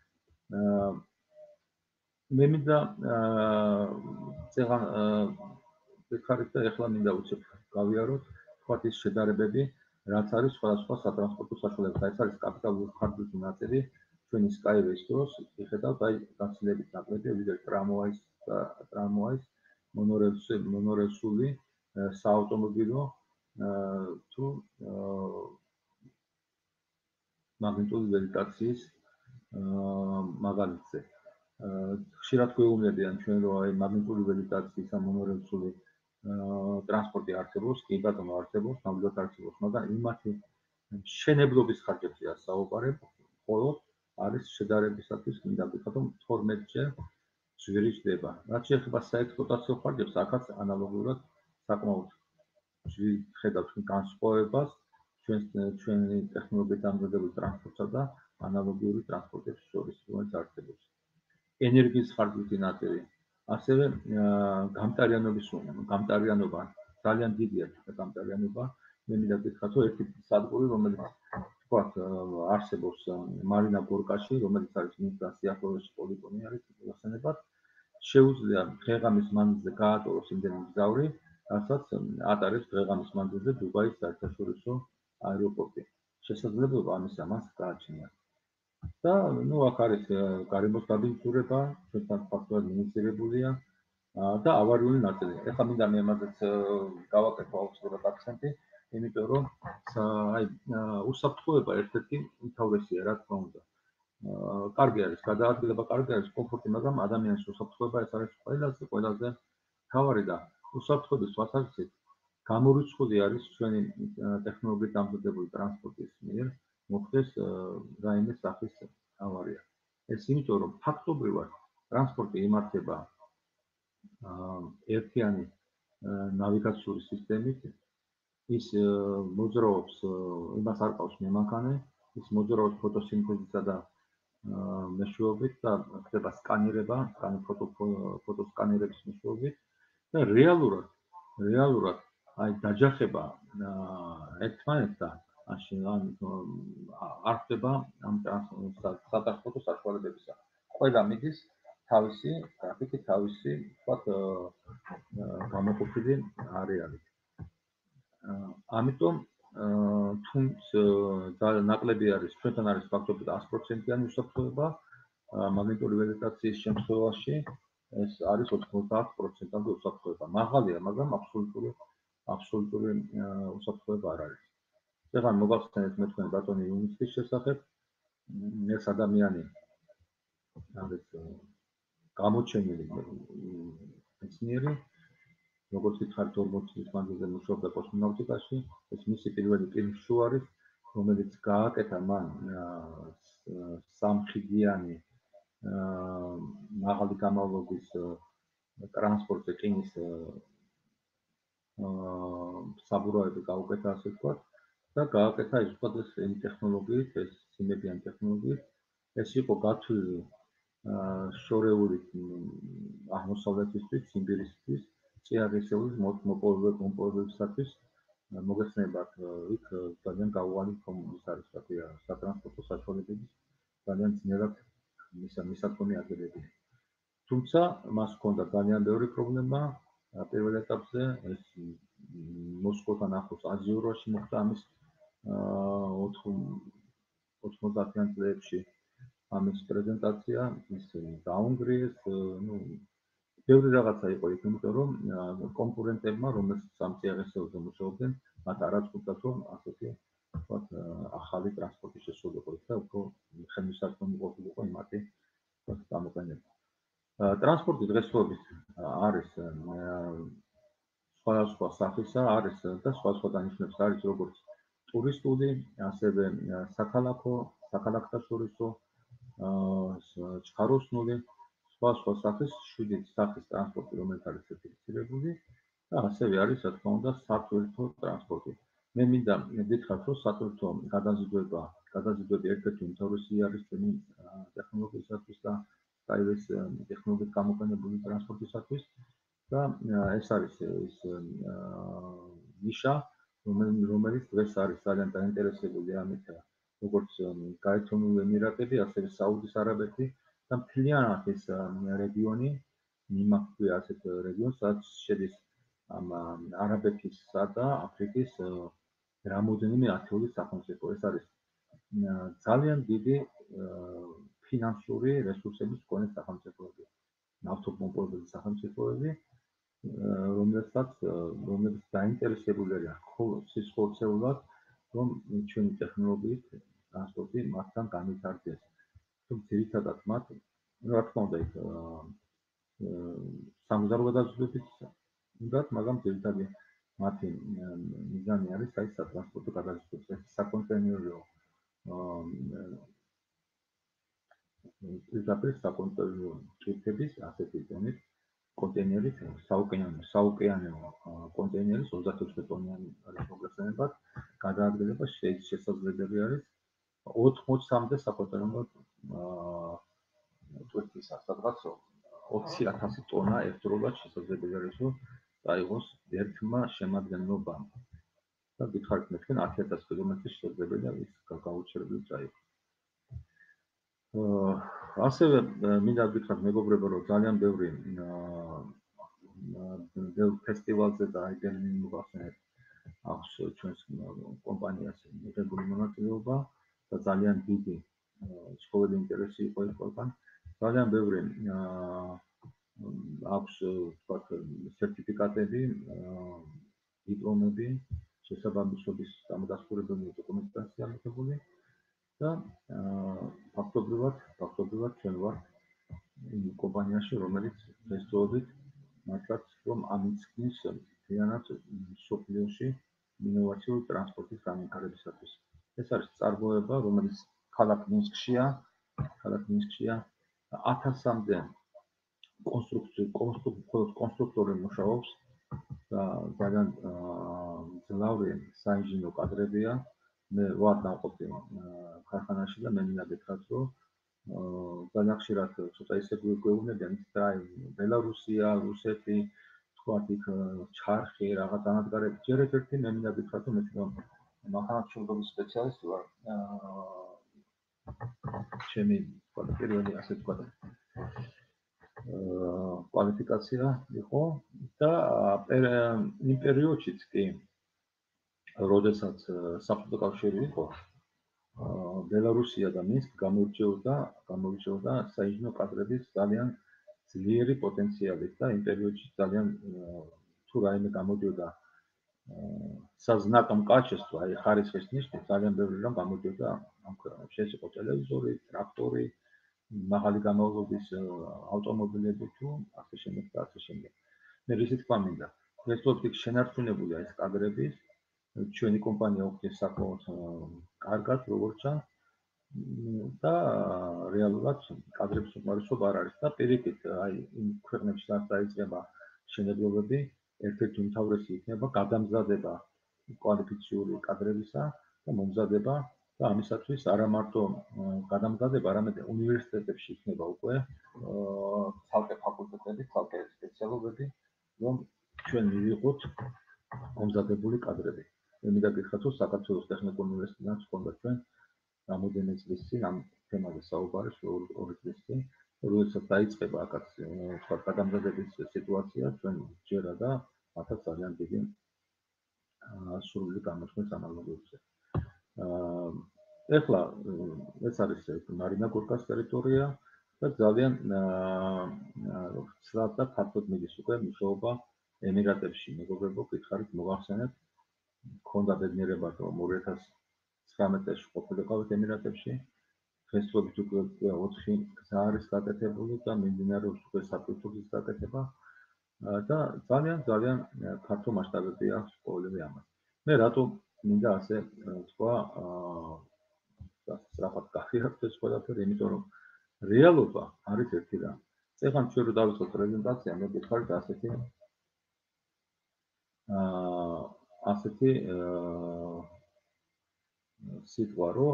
S1: მე მინდა წეგან ვიხარით და ეხლა მინდა უცებ გავიაროთ თქვათ ის შედარებები, რაც არის სხვადასხვა სატრანსპორტო საშუალებათა. ეს არის კაპიტალური ხარჯვის ნაწილი ჩვენი Skyway-ის დროს მიხედავთ აი გაცილებით ნაკლები, ვიდრე ტრამვაის, მონორესული, საავტომობილო თუ მაგნიტური ლევიტაციის მაგალითზე. ხშირად გვეუბნებიან ჩვენ, რომ აი მაგნიტური ლევიტაციის ამ მონორესული ტრანსპორტი არსებობს, კი ბატონო არსებობს, ნამდვილად არსებობს, მაგრამ იმათი მშენებლობის ხარჯებზეა საუბარი, მხოლოდ არის შედარებისათვის მინდა გითხრათ, რომ 12-ჯერ ძვირი ჯდება. რაც შეეხება საექსპლუატაციო ხარჯებს, აქაც ანალოგიურად საკმაოდ ძვირი ხედავთ განსხვავებას ჩვენი ტექნოლოგიით დამზადებული ტრანსპორტსა და ანალოგიური ტრანსპორტების შორის, რომელიც არსებობს. ენერგიის ხარჯვითი ნაწილი, ასევე გამტარიანობა ძალიან დიდია გამტარიანობა. მე მინდა გითხრათ, რომ ერთი სადგური, რომელიც თქვათ არსებობს მარინა გორკაში, რომელიც არის მინსკის სიახლოვეში პოლიგონი არის მოხსენებად, შეუძლია დღე-ღამის მანძილზე გაატაროს იმდენი მგზავრი, რასაც ატარებს დღე-ღამის მანძილზე დუბაის საერთაშორისო აეროპორტი. შესაძლებლობა ამისა მას გააჩნია. და აქ არის გარემოს დაბინძურება, ჩვენთან ფაქტობრივად მინიმიზირებულია და ავარიული ნაწილი. ეხლა მინდა მე ამაზეც გავაკეთო აუცილებლად აქცენტი, იმიტომ რომ აი უსაფრთხოება ერთ-ერთი უმთავრესია, რა თქმა უნდა. კარგი არის, გადაადგილება კარგი არის, კომფორტი, მაგრამ ადამიანის უსაფრთხოება ეს არის ყველაზე მთავარი და უსაფრთხოების თვალსაზრისით გამორიცხული არის ჩვენი ტექნოლოგიით დამზადებული ტრანსპორტის მიერ მოხდეს რაიმე სახის ავარია. ეს იმიტომ, რომ ფაქტობრივად ტრანსპორტი იმართება ერთიანი ნავიგაციული სისტემით, ის მოძრაობს, იმას არ ყავს მემანქანე, ის მოძრაობს ფოტოსინთეზისა და მეშვეობით და ხდება სკანირება, ფოტოსკანირების მეშვეობით და რეალურად აი დაჯახება ერთმანეთთან არ ხდება ამ სატრანსპორტო საშუალებებისა. ყველა მიდის თავისი გრაფიკით, თავისი ვთქვათ გამოყოფილი არეალით. ამიტომ თუმც ძალიან ნაკლები არის, ჩვენთან არის ფაქტობრივად 100%-იანი უსაფრთხოება, მაგნიტური ლევიტაციის შემთხვევაში ეს არის 90%-ამდე უსაფრთხოება. მაღალია, მაგრამ აბსოლუტური უსაფრთხოება არ არის. ეხლა მოგახსენეთ მე თქვენ ბატონი იუნისკის შესახებ. ეს ადამიანი არის გამოჩენილი მეცნიერი, როგორც გითხარით 40 წლის მანძილზე მუშაობდა კოსმონავტიკაში, ეს მისი პირველი კინშუ არის, რომელიც გააკეთა მან სამხიდიანი მაღალი გამავლობის ტრანსპორტზე კინის საბურავები გაუკეთა, ასე ვთქვათ, და გააკეთა ის ვთქვათ ეს ტექნოლოგიით, ეს სიმებიანი ტექნოლოგიით, ეს იყო გათვლილი შორეული აღმოსავლეთისთვის, ციმბირისთვის, წიაღისეულის მოპოვებისათვის მოგეხსენებათ, იქ ძალიან გაუვალი ის არის, რა ქვია, სატრანსპორტო საშუალებების ძალიან ძნელად მისადგომი აგებები. თუმცა მას ჰქონდა ძალიან ბევრი პრობლემა პირველ ეტაპზე, ეს მოსკოვთან ახლოს აზიუროში მოხდა ამის 90-იან წლებში ამის პრეზენტაცია, ის დაუნგრიეს, ბევრი რაღაცა იყო იქ, იმიტომ რომ კონკურენტებმა, რომელსაც ამ წიაღისეულზე მუშაობდნენ, მათ არ აწყობდათ, რომ ასეთი ვთქვათ ახალი ტრანსპორტი შესულიყო იქ და უფრო ხელმისაწვდომი ყოფილიყო იმათი გამოყენება. ტრანსპორტი დღესდღეობით არის სხვადასხვა სახისა, არის და სხვადასხვა დანიშნულების არის როგორც ტურისტული, ასევე საქალაქთაშორისო, ჩქაროსნული, სხვა სახის, 7 სახის ტრანსპორტი, რომელიც არის სერტიფიცირებული და ასევე არის, რა თქმა უნდა, სატვირთო ტრანსპორტი. მე მინდა გითხრათ, რომ სატვირთო გადაზიდვები ერთ-ერთი უმთავრესი არის ჩვენი ტექნოლოგიისათვის და Skyway-ის ტექნოლოგიით გამოყენებული ტრანსპორტისათვის და ეს არის ის ნიშა, რომელიც დღეს არის ძალიან დაინტერესებული ამით, როგორც გაერთიანებული ემირატები, ასევე საუდის არაბეთი და მთლიანად ეს რეგიონი, მიმახვია ასეთ რეგიონს, სადაც შედის ამ არაბეთისა და აფრიკის რამოდენიმე ათეული სახელმწიფო. ეს არის ძალიან დიდი ფინანსური რესურსების მქონე სახელმწიფოები, ნავთობმოპოვებელი სახელმწიფოები, რომლებიც დაინტერესებული არიან სისხლცეულად, რომ ჩვენი ტექნოლოგიით ტრანსპორტი მათთან განვითარდეს. თუმცა ძირითადად მათ, რა თქმა უნდა, სამგზავრო გადაზიდვებით უნდათ, მაგრამ ძირითადი მათი მიზანი არის აი სატრანსპორტო გადაზიდვების საკონტეინერო პირდაპირ საკონტეინერო ჯგუფების ასეთი დონით კონტეინერით საოკეანეო კონტეინერის 36 ტონიანი მოგხსენებათ გადაადგილება შესაძლებელი არის 80-მდე საკონტეინერო ტვირთისა, სადღაც 20,000 ტონა ერთდროულად შესაძლებელი არის რომ დაიღოს ერთმა შემადგენლობამ. და გითხარით მე თქვენ 10,000 კილომეტრი შესაძლებელია ის გაუჩერებლად წაიღოს. ასევე მინდა გითხრათ მეგობრებო, რომ ძალიან ბევრი ფესტივალზე და აიგენი მოგახსენეთ აქვს ჩვენს კომპანიას მიღებული მონაწილეობა და ძალიან დიდი ცხოველი ინტერესი იყო იქიდან. ძალიან ბევრი აქვს თქვათ სერტიფიკატები, დიპლომები, შესაბამისობის დამადასტურებელი დოკუმენტაცია მიღებული და ფაქტობრივად ჩვენ ვართ იმ კომპანიაში, რომელიც დღესდღეობით მართლაც რომ ამიწყნის მთლიანად მსოფლიოში ინოვაციური ტრანსპორტის განვითარებისათვის. ეს არის წარმოება, რომელიც ქალაქ მინსკშია 1000-მდე კონსტრუქტორი მუშაობს და ძალიან მძლავრი საინჟინრო კადრებია. მე ვარ დაყოფი ქარხანაში და მე მინდა გითხრათ, რომ ძალიან ხშირად ცოტა ისე გვეუბნებიან და ბელარუსია, რუსეთი, თქვათ იქ ჩარხი, რაღაც ანადგარები. ჯერ ერთ-ერთი მე მინდა გითხრათ, რომ მე თვითონ მანქანათმშენებლობის სპეციალისტი ვარ. ჩემი პირველი ასე ვთქვათ კვალიფიკაცია იყო და იმ პერიოდშიც კი როდესაც საბჭოთა კავშირი იყო ბელარუსია და მინსკი გამოირჩეოდა საინჟინრო კადრების ძალიან ძლიერი პოტენციალით და იმ პერიოდში ძალიან თუ რაიმე გამოდიოდა საზნაკ მკაჩეს თუ აი ხარისხის ნიშნით ძალიან ბევრი რამ გამოდიოდა ამ ქვეყნებში. ეს იყო ტელევიზორი, ტრაქტორი, მაღალი გამოვლობის ავტომობილები თუ ასე შემდეგ და ასე შემდეგ. მე რისი თქვა მინდა? დღესდღეობით შენარჩუნებულია ეს კადრების ჩვენი კომპანია უხდის საკმაოდ კარგად, როგორც ჩანს და რეალურად კადრების უმრავლესობა არ არის და პირიქით აი იმ ქვეყნებში რაც დაიწყება მშენებლობები, ერთ-ერთი უმთავრესი იქნება გადამზადება კვალიფიციური კადრებისა და მომზადება და ამისათვის არა მარტო გადამზადება, არამედ უნივერსიტეტებში იქნება უკვე ცალკე ფაკულტეტები, ცალკე სპეციალობები, რომ ჩვენ მივიღოთ მომზადებული კადრები. მე მინდა გითხრათ, რომ საქართველოს ტექნიკურ უნივერსიტეტიდან ჰქონდა ჩვენ რამოდენიმე წლის წინ ამ თემაზე საუბარი, 2 წლის წინ, როდესაც დაიწყება აქაც თქვა გადამზადების სიტუაცია, ჩვენ ჯერა და მათაც ძალიან დიდი სურვილი გამოჩნდეს ამ ალბომებზე. ეხლა ეს არის მარინა გორკას ტერიტორია და ძალიან ცლად და ფართოდ მიდის უკვე მუშაობა ემირატებში. მეგობრებო, გითხარით მოგახსენეთ, მქონდა ბედნიერება, რომ 2019 წელს ყოფილიყავით ემირატებში. დღესდღეობით უკვე 4 გზა არის გაკეთებული და მიმდინარეობს უკვე საფრთხის გაკეთება და ძალიან ფართო მასშტაბები აქვს ყოველივე ამას. მე რატომ მინდა ასე თქვა სწრაფად გავიაროთ ეს ყველაფერი, იმიტომ რომ რეალობა არის ერთი რამ. წეგან ჩვენ რო დავიწყოთ პრეზენტაცია, მე გითხარით ასეთი სიტყვა, რომ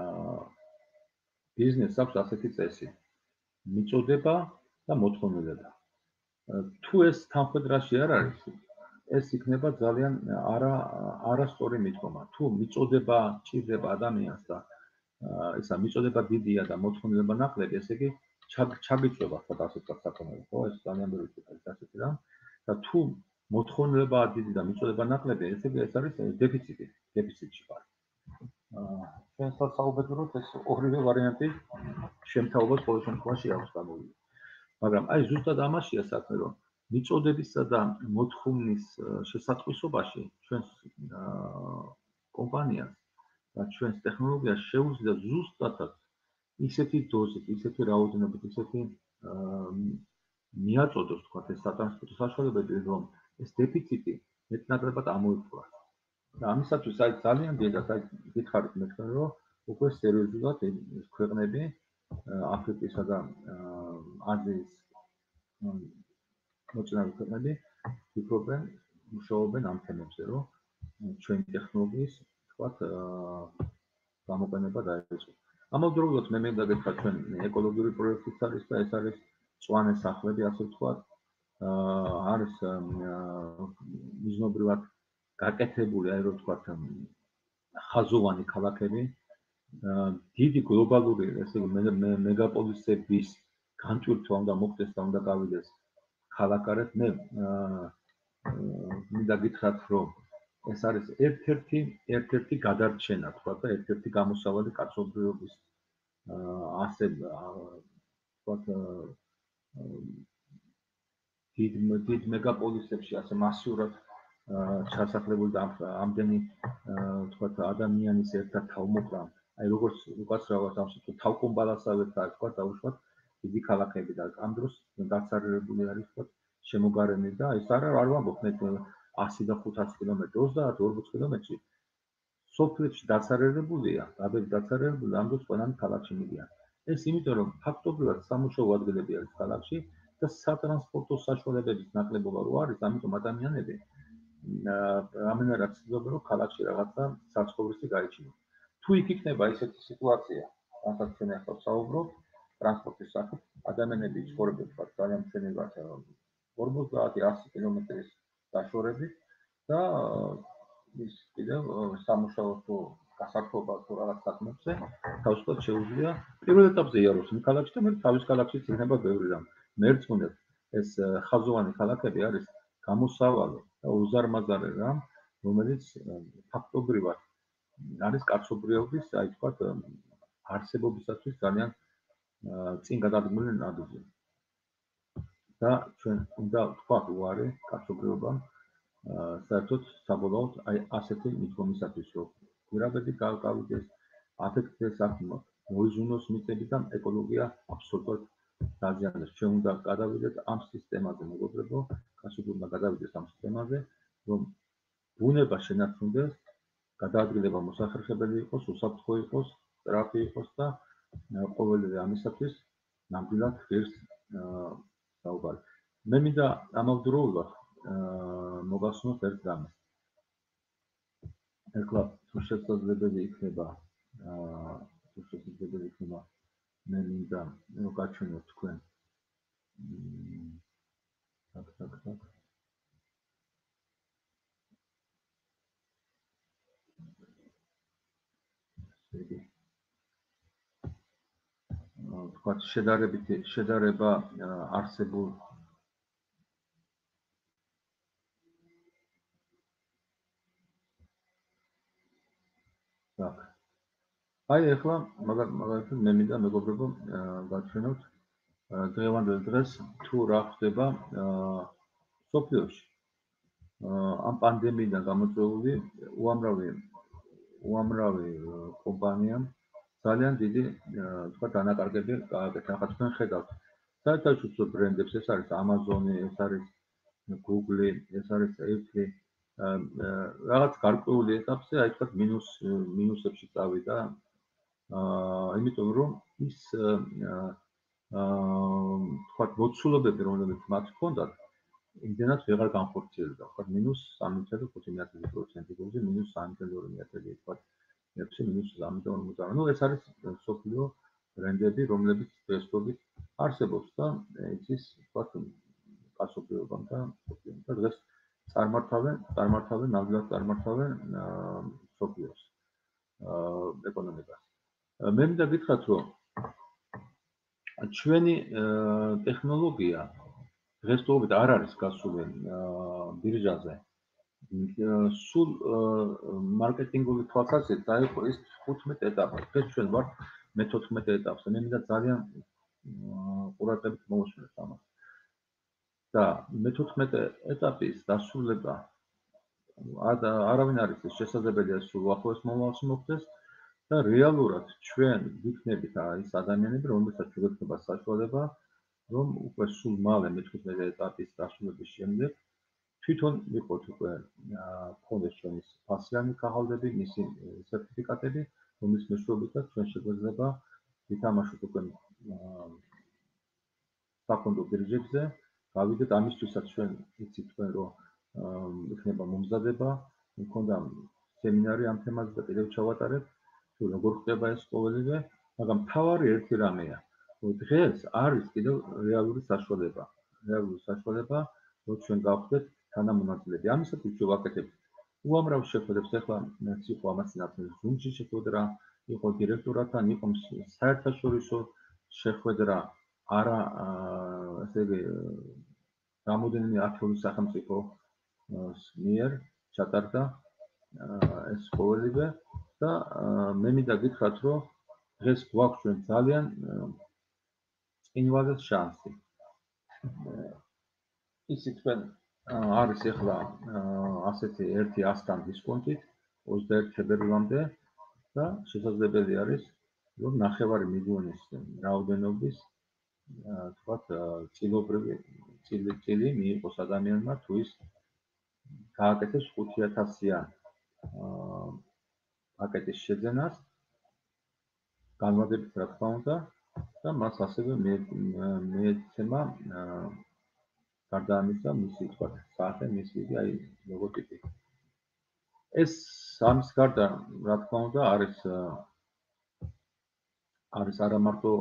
S1: ბიზნესს აქვს ასეთი წესი: მიწოდება და მოთხოვნილება. თუ ეს თანხმედრაში არ არის, ეს იქნება ძალიან არასწორი მიდგომა. თუ მიწოდება ჭირდება ადამიანს და ისა მიწოდება დიდია და მოთხოვნილება ნაკლები, ესე იგი ჩაგიწვება ხოთ ასე ვთქვათ საკუთრება, ხო? ეს ძალიან ბევრი წუთი ასეთი რამ. და თუ მოთხოვნილებაა დიდი და მიწოდება ნაკლები, ესე იგი ეს არის დეფიციტში ხარ. ჩვენ საუბედუროთ ეს ორივე ვარიანტი შემთხვევას ყოველ შემთხვევაში აქვს გამოვიდა. მაგრამ აი ზუსტად ამაშია საქმე, რომ მიწოდებისა და მოთხოვნის შესატყვისობაში ჩვენს კომპანიას და ჩვენს ტექნოლოგიას შეუძლია ზუსტადად ისეთი დოზით, ისეთი რაოდენობით, ისეთი მიაწოდოს თქვათ ეს სატრანსპორტო საშუალებები, რომ ეს დეფიციტი მეტნაკლებად ამოიფრქვას. და ამისათვის აი ძალიან დიდად აი გითხარით მე თქვენ რომ უკვე სერიოზულად ეს ქვეყნები აფრიკისა და აზიის მოწინავე ქვეყნები ფიქრობენ, მუშაობენ ამ თემებზე, რომ ჩვენი ტექნოლოგიის თქვათ გამოყენება დაიწყოს. ამავდროულად მე მინდა გითხრათ ჩვენ ეკოლოგიური პროექტიც არის და ეს არის მწვანე სახლები, ასე ვთქვათ, არის მიზნობრივად გაკეთებული, აი რომ ვთქვათ, ხაზოვანი ქალაქები, დიდი გლობალური, ესე იგი მეგაპოლისების განტვირთვა უნდა მოხდეს და უნდა გავიდეს ქალაქგარეთ. მე მინდა გითხრათ, რომ ეს არის ერთ-ერთი გადარჩენა, თქვა და ერთ-ერთი გამოსავალი კაცობრიობის ასე თქვა დიდ მეგაპოლისებში ასე მასიურად ჩასახლებული და ამდენი თქვა ადამიანის ერთად თავმოყრა. აი როგორც უკაცრავად ამ შემთხვევაში თავკომბალასავით თქვა დაუშვათ დიდი ქალაქები და ამ დროს დაცარელებული არის თქვა შემოგარენი და ეს არ ვამბობ მე 100 და 500 კილომეტრი, 30-40 კილომეტრში სოფლებში დაცარელებულია, დაბები დაცარელებული, ამ დროს ყველანი ქალაქში მიდიან. ეს იმიტომ რომ ფაქტობრივად სამუშაო ადგილები არის ქალაქში და სატრანსპორტო საშუალებების ნაკლებობა რო არის, ამიტომ ადამიანები რამენერად ცდილობენ რომ ქალაქში რაღაცა საცხოვრისი გაიჩინოს. თუ იქ იქნება ესეთი სიტუაცია, რასაც ჩვენ ახლა ვსაუბრობთ, ტრანსპორტის სახით, ადამიანები ცხოვრობენ თქვა ძალიან მშვენივრად 50-100 კილომეტრის დაშორებით და ის კიდევ სამუშაო თუ გასართობა თუ რაღაც საქმეებზე თავისუფლად შეუძლია პირველ ეტაპზე იაროს იმ ქალაქში და მე თავის ქალაქშიც იქნება ბევრი რამ. მერწმუნედ ეს ხაზოვანი ქალაქები არის გამოსავალი და უზარმაზარი რამ, რომელიც ფაქტობრივად არის კაცობრიობის, აი თქვა, არსებობისათვის ძალიან წინ გადადგმული ნაბიჯი. და ჩვენ უნდა ვთქვათ უარი კაცობრიობამ საერთოდ საბოლოოდ აი ასეთი მიდგომისათვის, რომ გვირაბები გავიდეს, აფექტდეს აქ მოიზუნოს მიწები და ეკოლოგია აბსოლუტურად დაზიანდეს. ჩვენ უნდა გადავიდეთ ამ სისტემაზე, მეგობრებო, კაცობრიობა უნდა გადავიდეს ამ სისტემაზე, რომ ბუნება შენარჩუნდეს, გადაადგილება მოსახერხებელი იყოს, უსაფრთხო იყოს, სწრაფი იყოს და ყოველივე ამისათვის ნამდვილად ღირს საუბარი. მე მინდა ამავდროულად მოგახსნოთ ერთ რამეს. ეხლა თუ შესაძლებელი იქნება, მე მინდა რომ გაჩვენოთ თქვენ. так. თქვა შედარება არსებულ так. აი ახლა მაგალითად მე მინდა მეგობრებო გაჩვენოთ დღევანდელ დღეს თუ რა ხდება სოფლიოში. ამ პანდემიიდან გამოწვეული უამრავი კომპანიამ ძალიან დიდი თქვა დანაკარგები გააკეთა. ახლა თქვენ ხედავთ საერთაშორისო ბრენდებს, ეს არის Amazon, ეს არის Google, ეს არის Apple, რაღაც გარკვეული ეტაპზე აი თქვა მინუსებში წავიდა. იმიტომ რომ ის თქვა მოცულობები, რომლებიც მათ ჰქონდათ, იმდენად ვეღარ განხორციელდა. თქვა -3.5% გულზე, -3.2% თქვა -3.50. ნუ ეს არის სოფლიო ბრენდები, რომლებიც დღესდღეობით არსებობს და იცის თქვა კაცობრიობამ და დღეს წარმართავენ ნამდვილად წარმართავენ სოფლიოს ეკონომიკას. მე მინდა გითხრათ, რომ ჩვენი ტექნოლოგია დღესდღეობით არ არის გასული ბირჟაზე სულ მარკეტინგული თვალსაზრისით დაიყო ის 15 ეტაპი. დღეს ჩვენ ვართ მე-14 ეტაპზე. მე მინდა ძალიან ყურადღებით მოვუსმენთ ამას. და მე-14 ეტაპის დასრულება არავინ არ იცის, შესაძლებელია სულ უახლოეს მომავალში მოხდეს და რეალურად ჩვენ ვიქნებით ის ადამიანები, რომელსაც შეგექნება საშუალება, რომ უკვე სულ მალე მე-15 ეტაპის დასრულების შემდეგ თვითონ ვიყოთ უკვე მქონდეს ჩვენი ფასიანი ქაღალდები, მისი სერტიფიკატები, რომლის მეშვეობითაც ჩვენ შეგვეძლება ვითამაშოთ უკვე საფონდო ბირჟებზე, გავიდეთ ამისთვისაც ჩვენ იცით თქვენ რომ იქნება მომზადება, მქონდა სემინარი ამ თემაზე და კიდევ ჩავატარებ, თუ როგორ ხდება ეს ყოველივე, მაგრამ მთავარი ერთი რამეა, რომ დღეს არის კიდევ რეალური საშუალება, რომ ჩვენ გავხდეთ თანამონაწილეები. ამისათვის ჩვენ ვაკეთებთ უამრავ შეხვედრებს, ახლა იყო ამას წინათ ზუმში შეხვედრა, იყო დირექტორათან, იყო საერთაშორისო შეხვედრა, არა ესე იგი რამოდენიმე ათეული სახელმწიფო მიერ ჩატარდა ეს ყოველივე და მე მინდა გითხრათ, რომ დღეს გვაქვს ჩვენ ძალიან წინვალეს შანსი. ისი თქვენ არის ახლა ასეთი ერთი 100-თან დისკონტით 21 თებერვლამდე და შესაძლებელი არის, რომ 9 მილიონის რაოდენობის თქვათ წილობრივი წილი მიიღოს ადამიანმა თუ ის გააკეთებს 5000-იან პაკეტის შეძენას განმადებით რა თქმა უნდა და მას ასევე მიეცემა გარდა ამისა მისი თქვათ სახე, მისი აი ლოგოტიპი. ეს ამის გარდა რა თქმა უნდა არის არა მარტო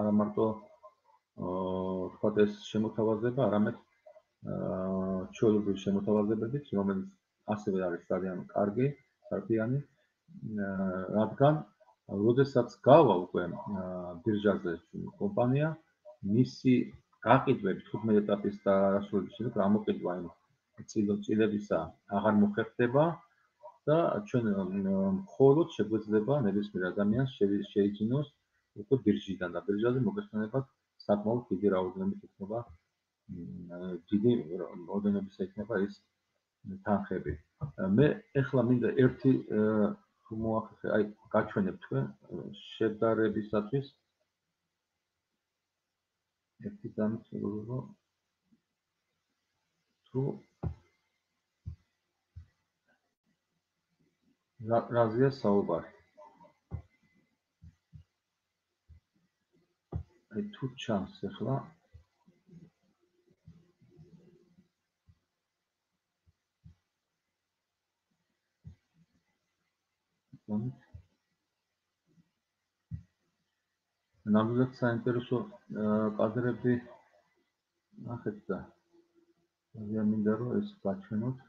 S1: თქვათ ეს შემოთავაზება, არამედ ჩვეულებრივი შემოთავაზებებით, რომელიც ასევე არის ძალიან კარგი, სარფიანი, რადგან როდესაც გავა უკვე ბირჟაზე კომპანია, მისი გაყიდვები 15 ეტაპის დასრულების შემდეგ ამოყიდვა იმ წილებისა აღარ მოხერხდება და ჩვენ მხოლოდ შეგვეძლება ნებისმიერ ადამიანს შეიძინოს უკვე ბირჟიდან და ბირჟაზე მოგესალმებათ საკმაოდ დიდი რაოდენობით იქნება დიდი რაოდენობის იქნება ის თანხები. მე ეხლა მინდა ერთი მოახერხე, აი გაჩვენებ თქვენ შედარებისათვის ერთი დამწერლობა თუ რაზეა საუბარი. აი თუ ჩანს ახლა ნამდვილად საინტერესო კადრები ნახეთ და ძალიან მინდა რომ ეს გაჩვენოთ.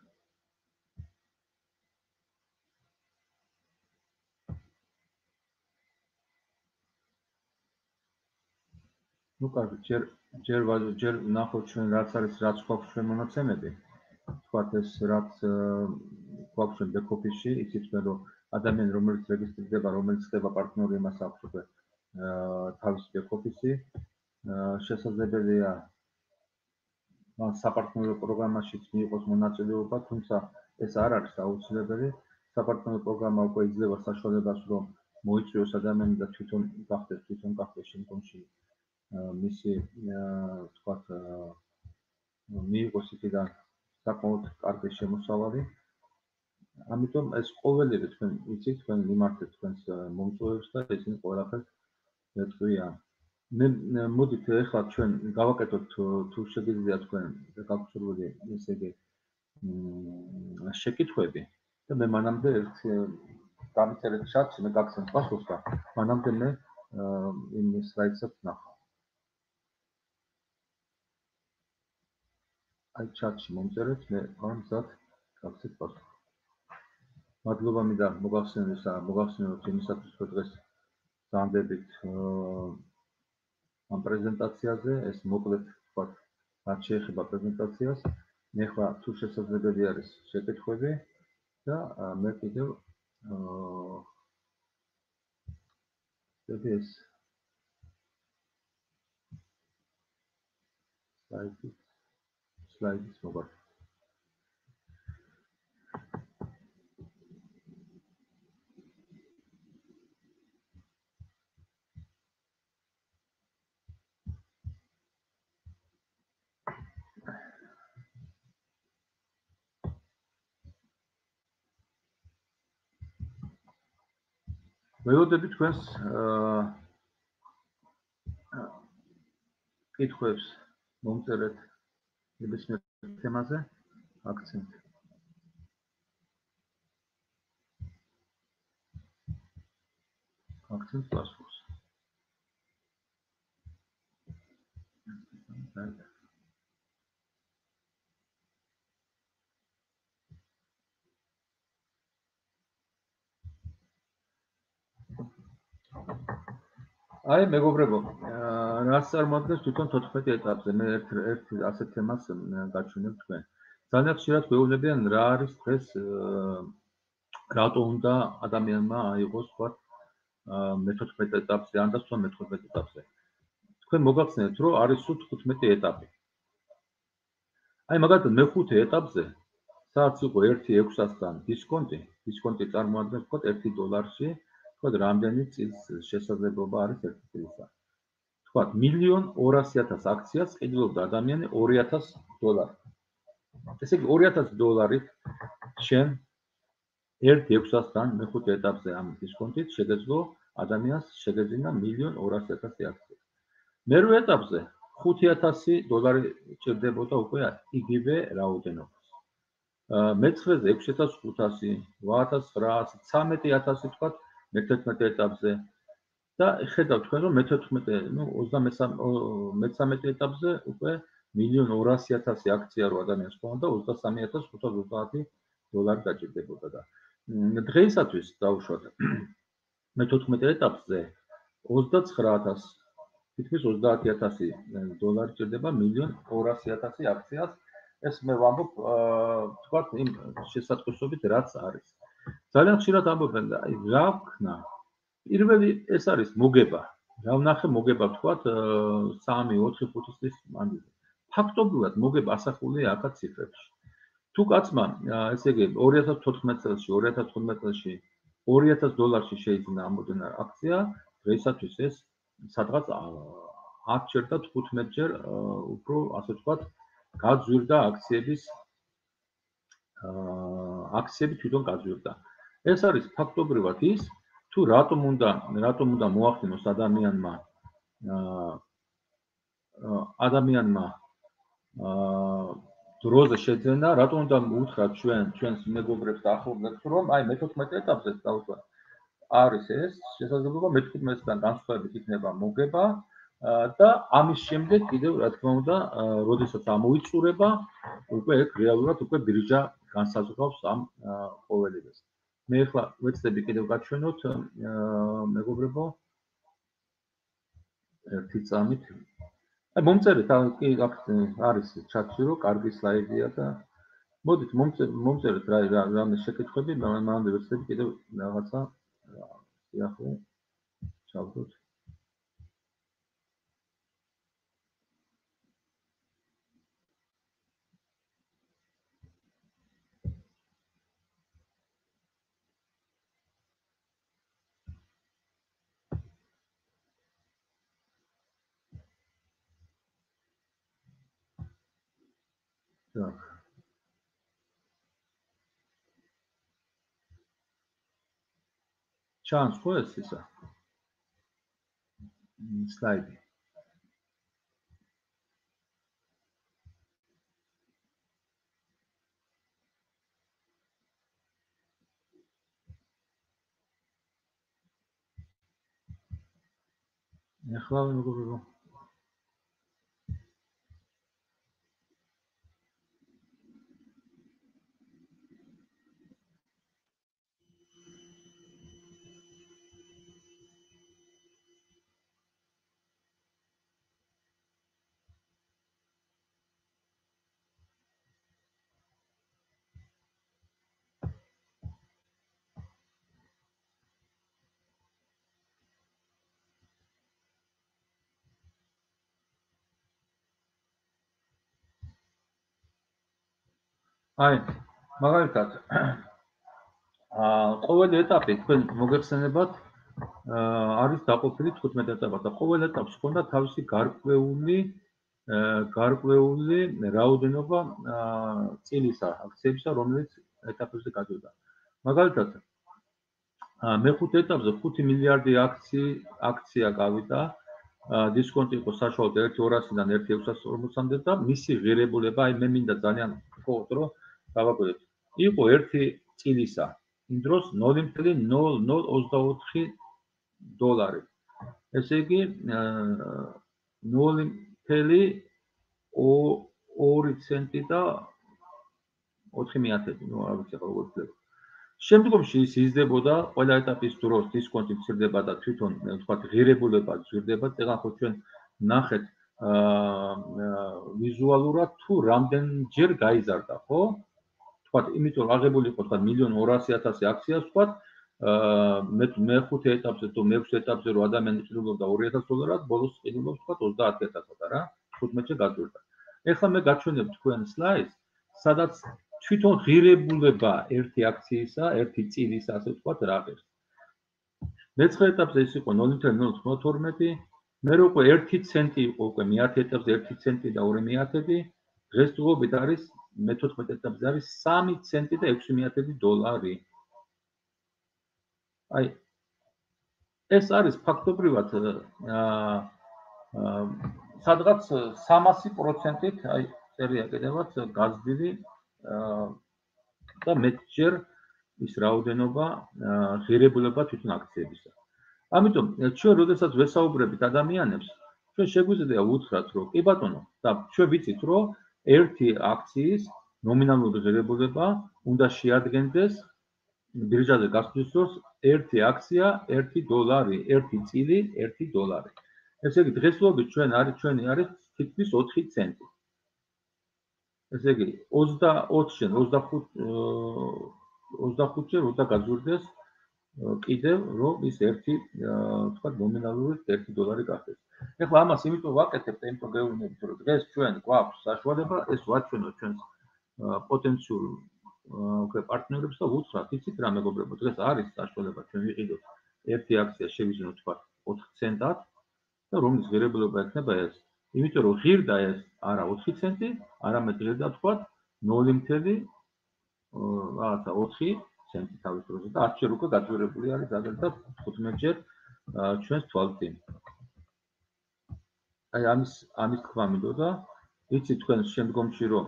S1: ну კარგი, ჯერ ნახოთ ჩვენ რაც არის, რაც გვაქვს ჩვენ მონაცემები. თქვათ ეს რაც გვაქვს ჩვენ ბექ-ოფისში, იცით თქვენ რომ ადამიანი რომელიც რეგისტრირდება, რომელიც ხდება პარტნიორი, იმას აქვს უკვე თავისი ბექ-ოფისი. შესაძლებელია მან საპარტნიორო პროგრამაშიც მიიღოს მონაწილეობა, თუმცა ეს არ არის აუცილებელი. საპარტნიორო პროგრამა უკვე იძლევა საშუალებას, რომ მოიწვიოს ადამიანი და თვითონ გახდეს შემდგომში მისი თქვათ მიიღოს იქიდან საკმაოდ კარგი შემოსავალი. ამიტომ ეს ყოველივე თქვენ იცით, თქვენ მიმართეთ თქვენს მომწვევებს და ისინი ყველაფერს ეტყვიან. მე მოდით ახლა ჩვენ გავაკეთოთ თუ შეგიძლია თქვენ გაგწურვული ესე იგი შეკითხვები და მე მანამდე ერთ დამწერეთ ჩატში, მე გაგცემთ პასუხს და მანამდე მე იმ სლაიდსაც ნახავ. აი ჩატში მომწერეთ, მე ამზად გაგცეთ პასუხი. მადლობა მინდა მოგახსენოთ იმისათვის, რომ დღეს ზანდებით ამ პრეზენტაციაზე, ეს მოკლედ ვთქვათ, რაც შეეხება პრეზენტაციას. მე ხვა თუ შესაძლებელი არის შეკითხვები და მე კიდევ ეს სლაიდის მოგარ. ველოდები თქვენს კითხვებს მომწერეთ ნებისმიერ თემაზე აქცენტ პასუხს. აი მეგობრებო, რას წარმოადგენს თვითონ 14 ეტაპზე? მე ერთ ასეთ თემას გაჩვენებ თქვენ. ძალიან ხშირად გვეუბნებიან რა არის დღეს რატო უნდა ადამიანმა აიღოს თქვა მე-14 ეტაპზე ან და სხვა მე-15 ეტაპზე. თქვენ მოგახსენებთ, რომ არის სულ 15 ეტაპი. აი მაგალითად მე-5 ეტაპზე, სადაც იყო 1.600-დან დისკონტი წარმოადგენს თქვა $1-ში, თქვა რამდენი წლის შესაძლებლობა არის ერთი წლისა. თქვა 1,200,000 აქციას ყიდულობდა ადამიანი $2,000. ესე იგი $2,000 შენ 1.600-დან მე-5 ეტაპზე ამ დისკონტით შეგეძლო ადამიანს შეგეძინა 1,200,000 აქცია. მერვე ეტაპზე $5,000 ჭირდებოდა უკვე იგივე რაოდენობას. მე-9-ზე 6,500, 8,900, 13,000 თქვა მე-11 ეტაპზე და ხედავთ თქვენ რომ მე-14, ნუ 23 ეტაპზე უკვე 1,200,000 აქცია რო ადამიანს ჰქონდა $23,530 დაჭირდებოდა და დღეისათვის დავუშვათ მე-14 ეტაპზე 29,000 თითქმის $30,000 ჭირდება 1,200,000 აქციას. ეს მე ვამბობ თქვათ იმ შესაწყისობით რაც არის. ძალიან ხშირად ამბობენ და აი რა ვქნა. პირველი ეს არის მოგება. რა ვნახე მოგება თქვათ 3, 4, 5 წლის მანძილზე. ფაქტობრივად მოგება ასახულია აქაც ციფრებში. თუ კაცმა ესე იგი 2014 წელს, 2015 წელში $2,000 შეიძინა ამოდენა აქცია, დღეისათვის ეს სადღაც 10ჯერ და 15ჯერ უფრო ასე ვთქვათ გაძვირდა აქციები თვითონ გაძვირდა. ეს არის ფაქტობრივად ის, თუ რატომ უნდა მოახდინოს ადამიანმა დროზე შეძენა, რატომ უნდა უთხრათ ჩვენს მეგობრებს და ახლობლებს, რომ აი მე-14 ეტაპზე დავუშვათ არის ეს შესაძლებლობა მე-15-დან განსხვავებით იქნება მოგება და ამის შემდეგ კიდევ რა თქმა უნდა, როდესაც ამოიწურება, უკვე ეგ რეალურად უკვე ბირჟა განსაზღვრავს ამ ყოველივეს. მე ახლა ვეცდები კიდევ გაჩვენოთ მეგობრებო ერთი წამით. აი მომწერეთ, კი აქ არის ჩატში რომ კარგი სლაიდია და მოდით მომწერეთ რამე შეკითხვები, მანამდე ვეცდები კიდევ რაღაცა სიახლე ჩავდოთ. Так. ჩანს ხო ეს ისა? სლაიდი. ახლა მეგობრებო აი, მაგალითად, ყოველი ეტაპი თქვენ მოგეხსენებათ, არის დაყოფილი 15 ეტაპად და ყოველ ეტაპს ჰქონდა თავისი გარკვეული რაოდენობა წილისა, აქციებისა, რომელიც ეტაპებზე გადოდა. მაგალითად, მეხუთე ეტაპზე 5 მილიარდი აქცია გავიდა, დისკონტი იყო საშუალოდ 1.200-დან 1.640-მდე და მისი ღირებულება, აი მე მინდა ძალიან გქონოთ, რომ გავაკვირდეთ. იყო 1 წილისა, იმ დროს 0.0024 დოლარი. ესე იგი 0.2 ცენტი და 4 მიათედი, ნუ არ ვიცი ახლა როგორ ვთქვი. შემდგომში ის იზრდებოდა, ყველა ეტაპის დროს დისკონტი მცირდება და თვითონ ვთქვათ ღირებულება ზრდება. ეხლა ხო ჩვენ ნახეთ ვიზუალურად თუ რამდენჯერ გაიზარდა, ხო? ვთქვათ, იმიტომ რომ აღებული იყო ვთქვათ 1.200.000 აქციას ვთქვათ, მეხუთე ეტაპზე თუ მეექვსე ეტაპზე რო ადამიანი ყიდულობდა $2,000, ბოლოს ყიდულობს ვთქვათ 30,000-ად რა, 15-ზე გაძვირდა. ეხლა მე გაჩვენებ თქვენ სლაიდს, სადაც თვითონ ღირებულება ერთი აქციისა, ერთი წილისა, ასე ვთქვათ, რა ღირს. მეცხრე ეტაპზე ის იყო 0.092, მერე უკვე 1 ცენტი იყო უკვე მეათე ეტაპზე 1 ცენტი და 2 მიათედი, დღესდღეობით არის მე-14 ეტაპზე არის 3 ცენტი და 6 მიათედი დოლარი. აი ეს არის ფაქტობრივად სადღაც 300%-ით, აი წერია კიდევაც გაზრდილი და მეტჯერ ის რაოდენობა ღირებულება თვითონ აქციებისა. ამიტომ ჩვენ როდესაც ვესაუბრებით ადამიანებს, ჩვენ შეგვიძლია უთხრათ, რომ კი ბატონო, და ჩვენ ვიცით, რომ ერთი აქციის ნომინალური ღირებულება უნდა შეადგენდეს ბირჟაზე გასვლის დროს ერთი აქცია, $1, ერთი წილი, $1. ესე იგი დღესდღეობით ჩვენი არის თითქმის 4 ცენტი. ესე იგი 20-ჯერ 25-ჯერ უნდა გაძვირდეს კიდევ რომ ის ერთი თქვა ნომინალური $1 გახდეს. ეხლა ამას იმიტომ ვაკეთებთ, იმიტომ გეუბნებით, რომ დღეს ჩვენ გვაქვს საშუალება ეს ვაჩვენოთ ჩვენს პოტენციურ პარტნიორებს და ვუთხრათ, იცით რა მეგობრებო, დღეს არის საშუალება ჩვენ ვიყიდოთ ერთი აქცია შევიზნოთ თქვა 4 ცენტად და რომლის ღირებულება ექნება ეს. იმიტომ რომ ღირდა ეს არა 4 ცენტი, არამედ ღირდა თქვა 0.4 ცენტი თავის დროზე და 10-ჯერ უკვე გაძვირებული არის აგრეთვე 15-ჯერ ჩვენს თვალწინ. აი ამის თქვა მინდოდა, იცით თქვენ შემდგომში რომ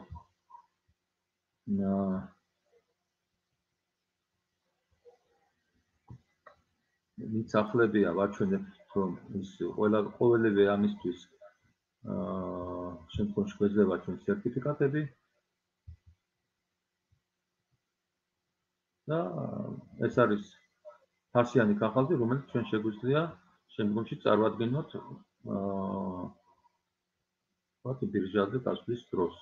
S1: მიცახლებია ვაჩვენებთ რომ ის ყოველივე ამისთვის შემდგომში გვეძლება ჩვენ სერტიფიკატები და ეს არის ფასიანი კახალდი, რომელიც ჩვენ შეგვიძლია შემდგომში წარმოადგენოთ ვთქვათ ბირჟაზე გასვლის დროს.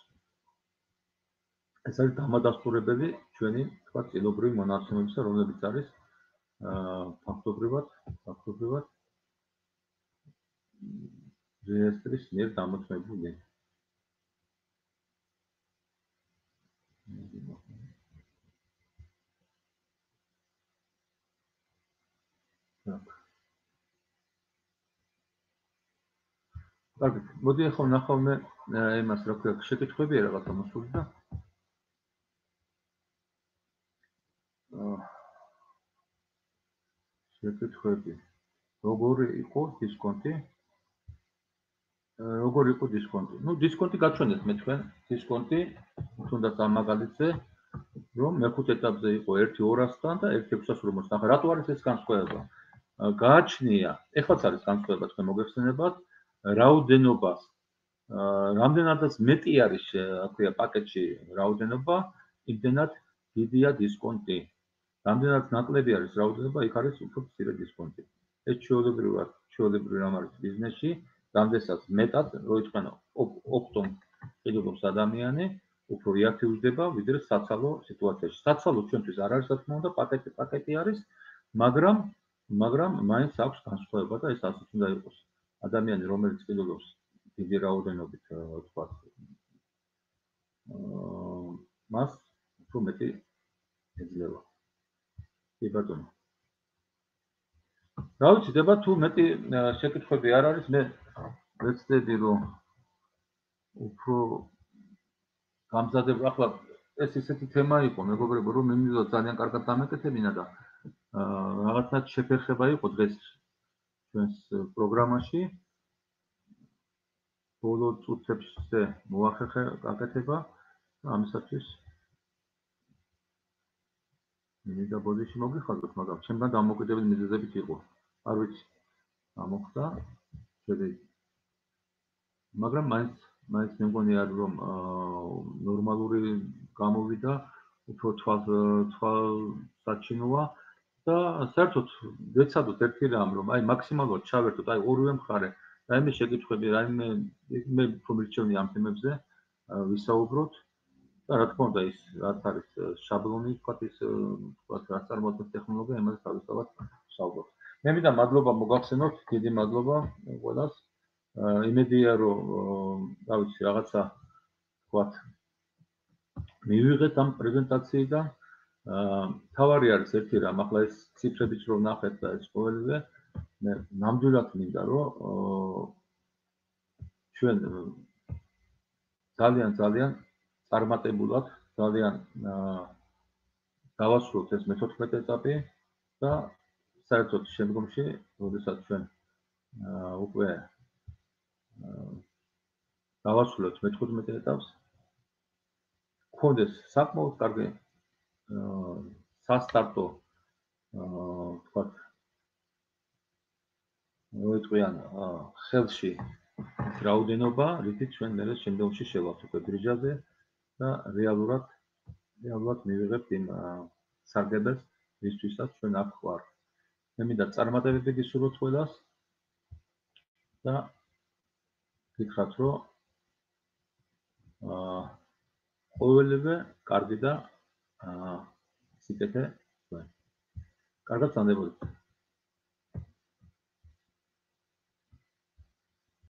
S1: ეს არის დამადასტურებელი ჩვენი ვთქვათ წილობრივი მონაცემებისა, რომლებიც არის ფაქტობრივად რეესტრის მიერ დამოწმებული. კარგი, მოდი ახლა ვნახავ იმას, რა ქვია, შეკითხვებია რაღაცა მოსული და შეკითხვები. როგორი იყო დისკონტი? ნუ დისკონტი გაჩვენეთ მე თქვენ დისკონტი თუნდაც ამ მაგალითზე რომ მეხუთე ეტაპზე იყო 1.200-დან და 1.640-ს. ნახე, რატო არის ეს განსხვავება? გააჩნია, ეხლაც არის განსხვავება თქვენ მოგეხსენებათ რაოდენობას. რამდენადაც მეტი არის, რა ქვია, პაკეტში რაოდენობა, იმდენად დიდია დისკონტი. რამდენადაც ნაკლები არის რაოდენობა, იქ არის უფრო მცირე დისკონტი. ეს ჩვეულებრივი რამ არის ბიზნესში, რამდენსაც მეტად როიტყვენ ოპტომ ყიდულობს ადამიანი, უფრო რეაქტიულდება ვიდრე საცალო სიტუაციაში. საცალო ჩვენთვის არ არის, რა თქმა უნდა, პაკეტი არის, მაგრამ მაინც აქვს განსხვავება და ეს ასეც უნდა იყოს. ადამიანი, რომელიც ყიდულობს დიდი რაოდენობით, ვთქვათ, მას უფრო მეტი ეძლევა. კი ბატონო. რა ვიცი, დება თუ მეტი შეკითხვები არ არის, მე ვეცდები რომ უფრო გამზადებ ახლა ეს ისეთი თემა იყო, მეგობრებო, რომ მინდოდა ძალიან კარგად დამეკეთებინა და რაღაცნაირად შეფერხება იყო დღეს ჩვენს პროგრამაში. ბოლო წუთებზე მოახერხე გაკეთება და ამისათვის მინდა ბოდიში მოგიხადოთ, მაგრამ ჩემგან დამოუკიდებელი მიზეზებით იყო. არ ვიცი, რა მოხდა, შედეგი. მაგრამ მაინც მე მგონია რომ ნორმალური გამოვიდა, უფრო თვალსაჩინოა და საერთოდ ვეცადოთ ერთი რამ, რომ აი მაქსიმალურად ჩავერთოთ, აი ორივე მხარე, რაიმე შეკითხვები, რაიმე მე უფრო მირჩევნია ამ თემებზე ვისაუბროთ და რა თქმა უნდა ის რაც არის შაბლონი, თქვათ ის თქვათ რაც წარმოადგენს ტექნოლოგია, იმაზე თავისთავად ვსაუბრობთ. მე მინდა მადლობა მოგახსენოთ, დიდი მადლობა ყველას. იმედია რომ რა ვიცი რაღაცა თქვათ მივიღეთ ამ პრეზენტაციიდან. თავარი არის ერთი რამ, ახლა ეს ციფრებიც რომ ნახეთ და ეს ყოველივე, მე ნამდვილად მინდა რომ ჩვენ ძალიან წარმატებულად, ძალიან დავასრულოთ ეს მე-14 ეტაპი და საერთოდ შემდგომში, როდესაც ჩვენ უკვე დავასრულოთ მე-15 ეტაპს, გქონდეს საკმაოდ კარგი სასტარტო თქვათ მოიწვიან ხელში რაოდენობა, რითიც ჩვენ მერე შემდგომში შევავთ უკვე ბირჟაზე და რეალურად მივიღებთ იმ სარგებელს, რისთვისაც ჩვენ აქ ვართ. მე მინდა წარმატებები გისურვოთ ყველას და გითხრათ, რომ ყოველივე კარგი და სიკეთე თქვენ. კარგად სანდებოდეთ.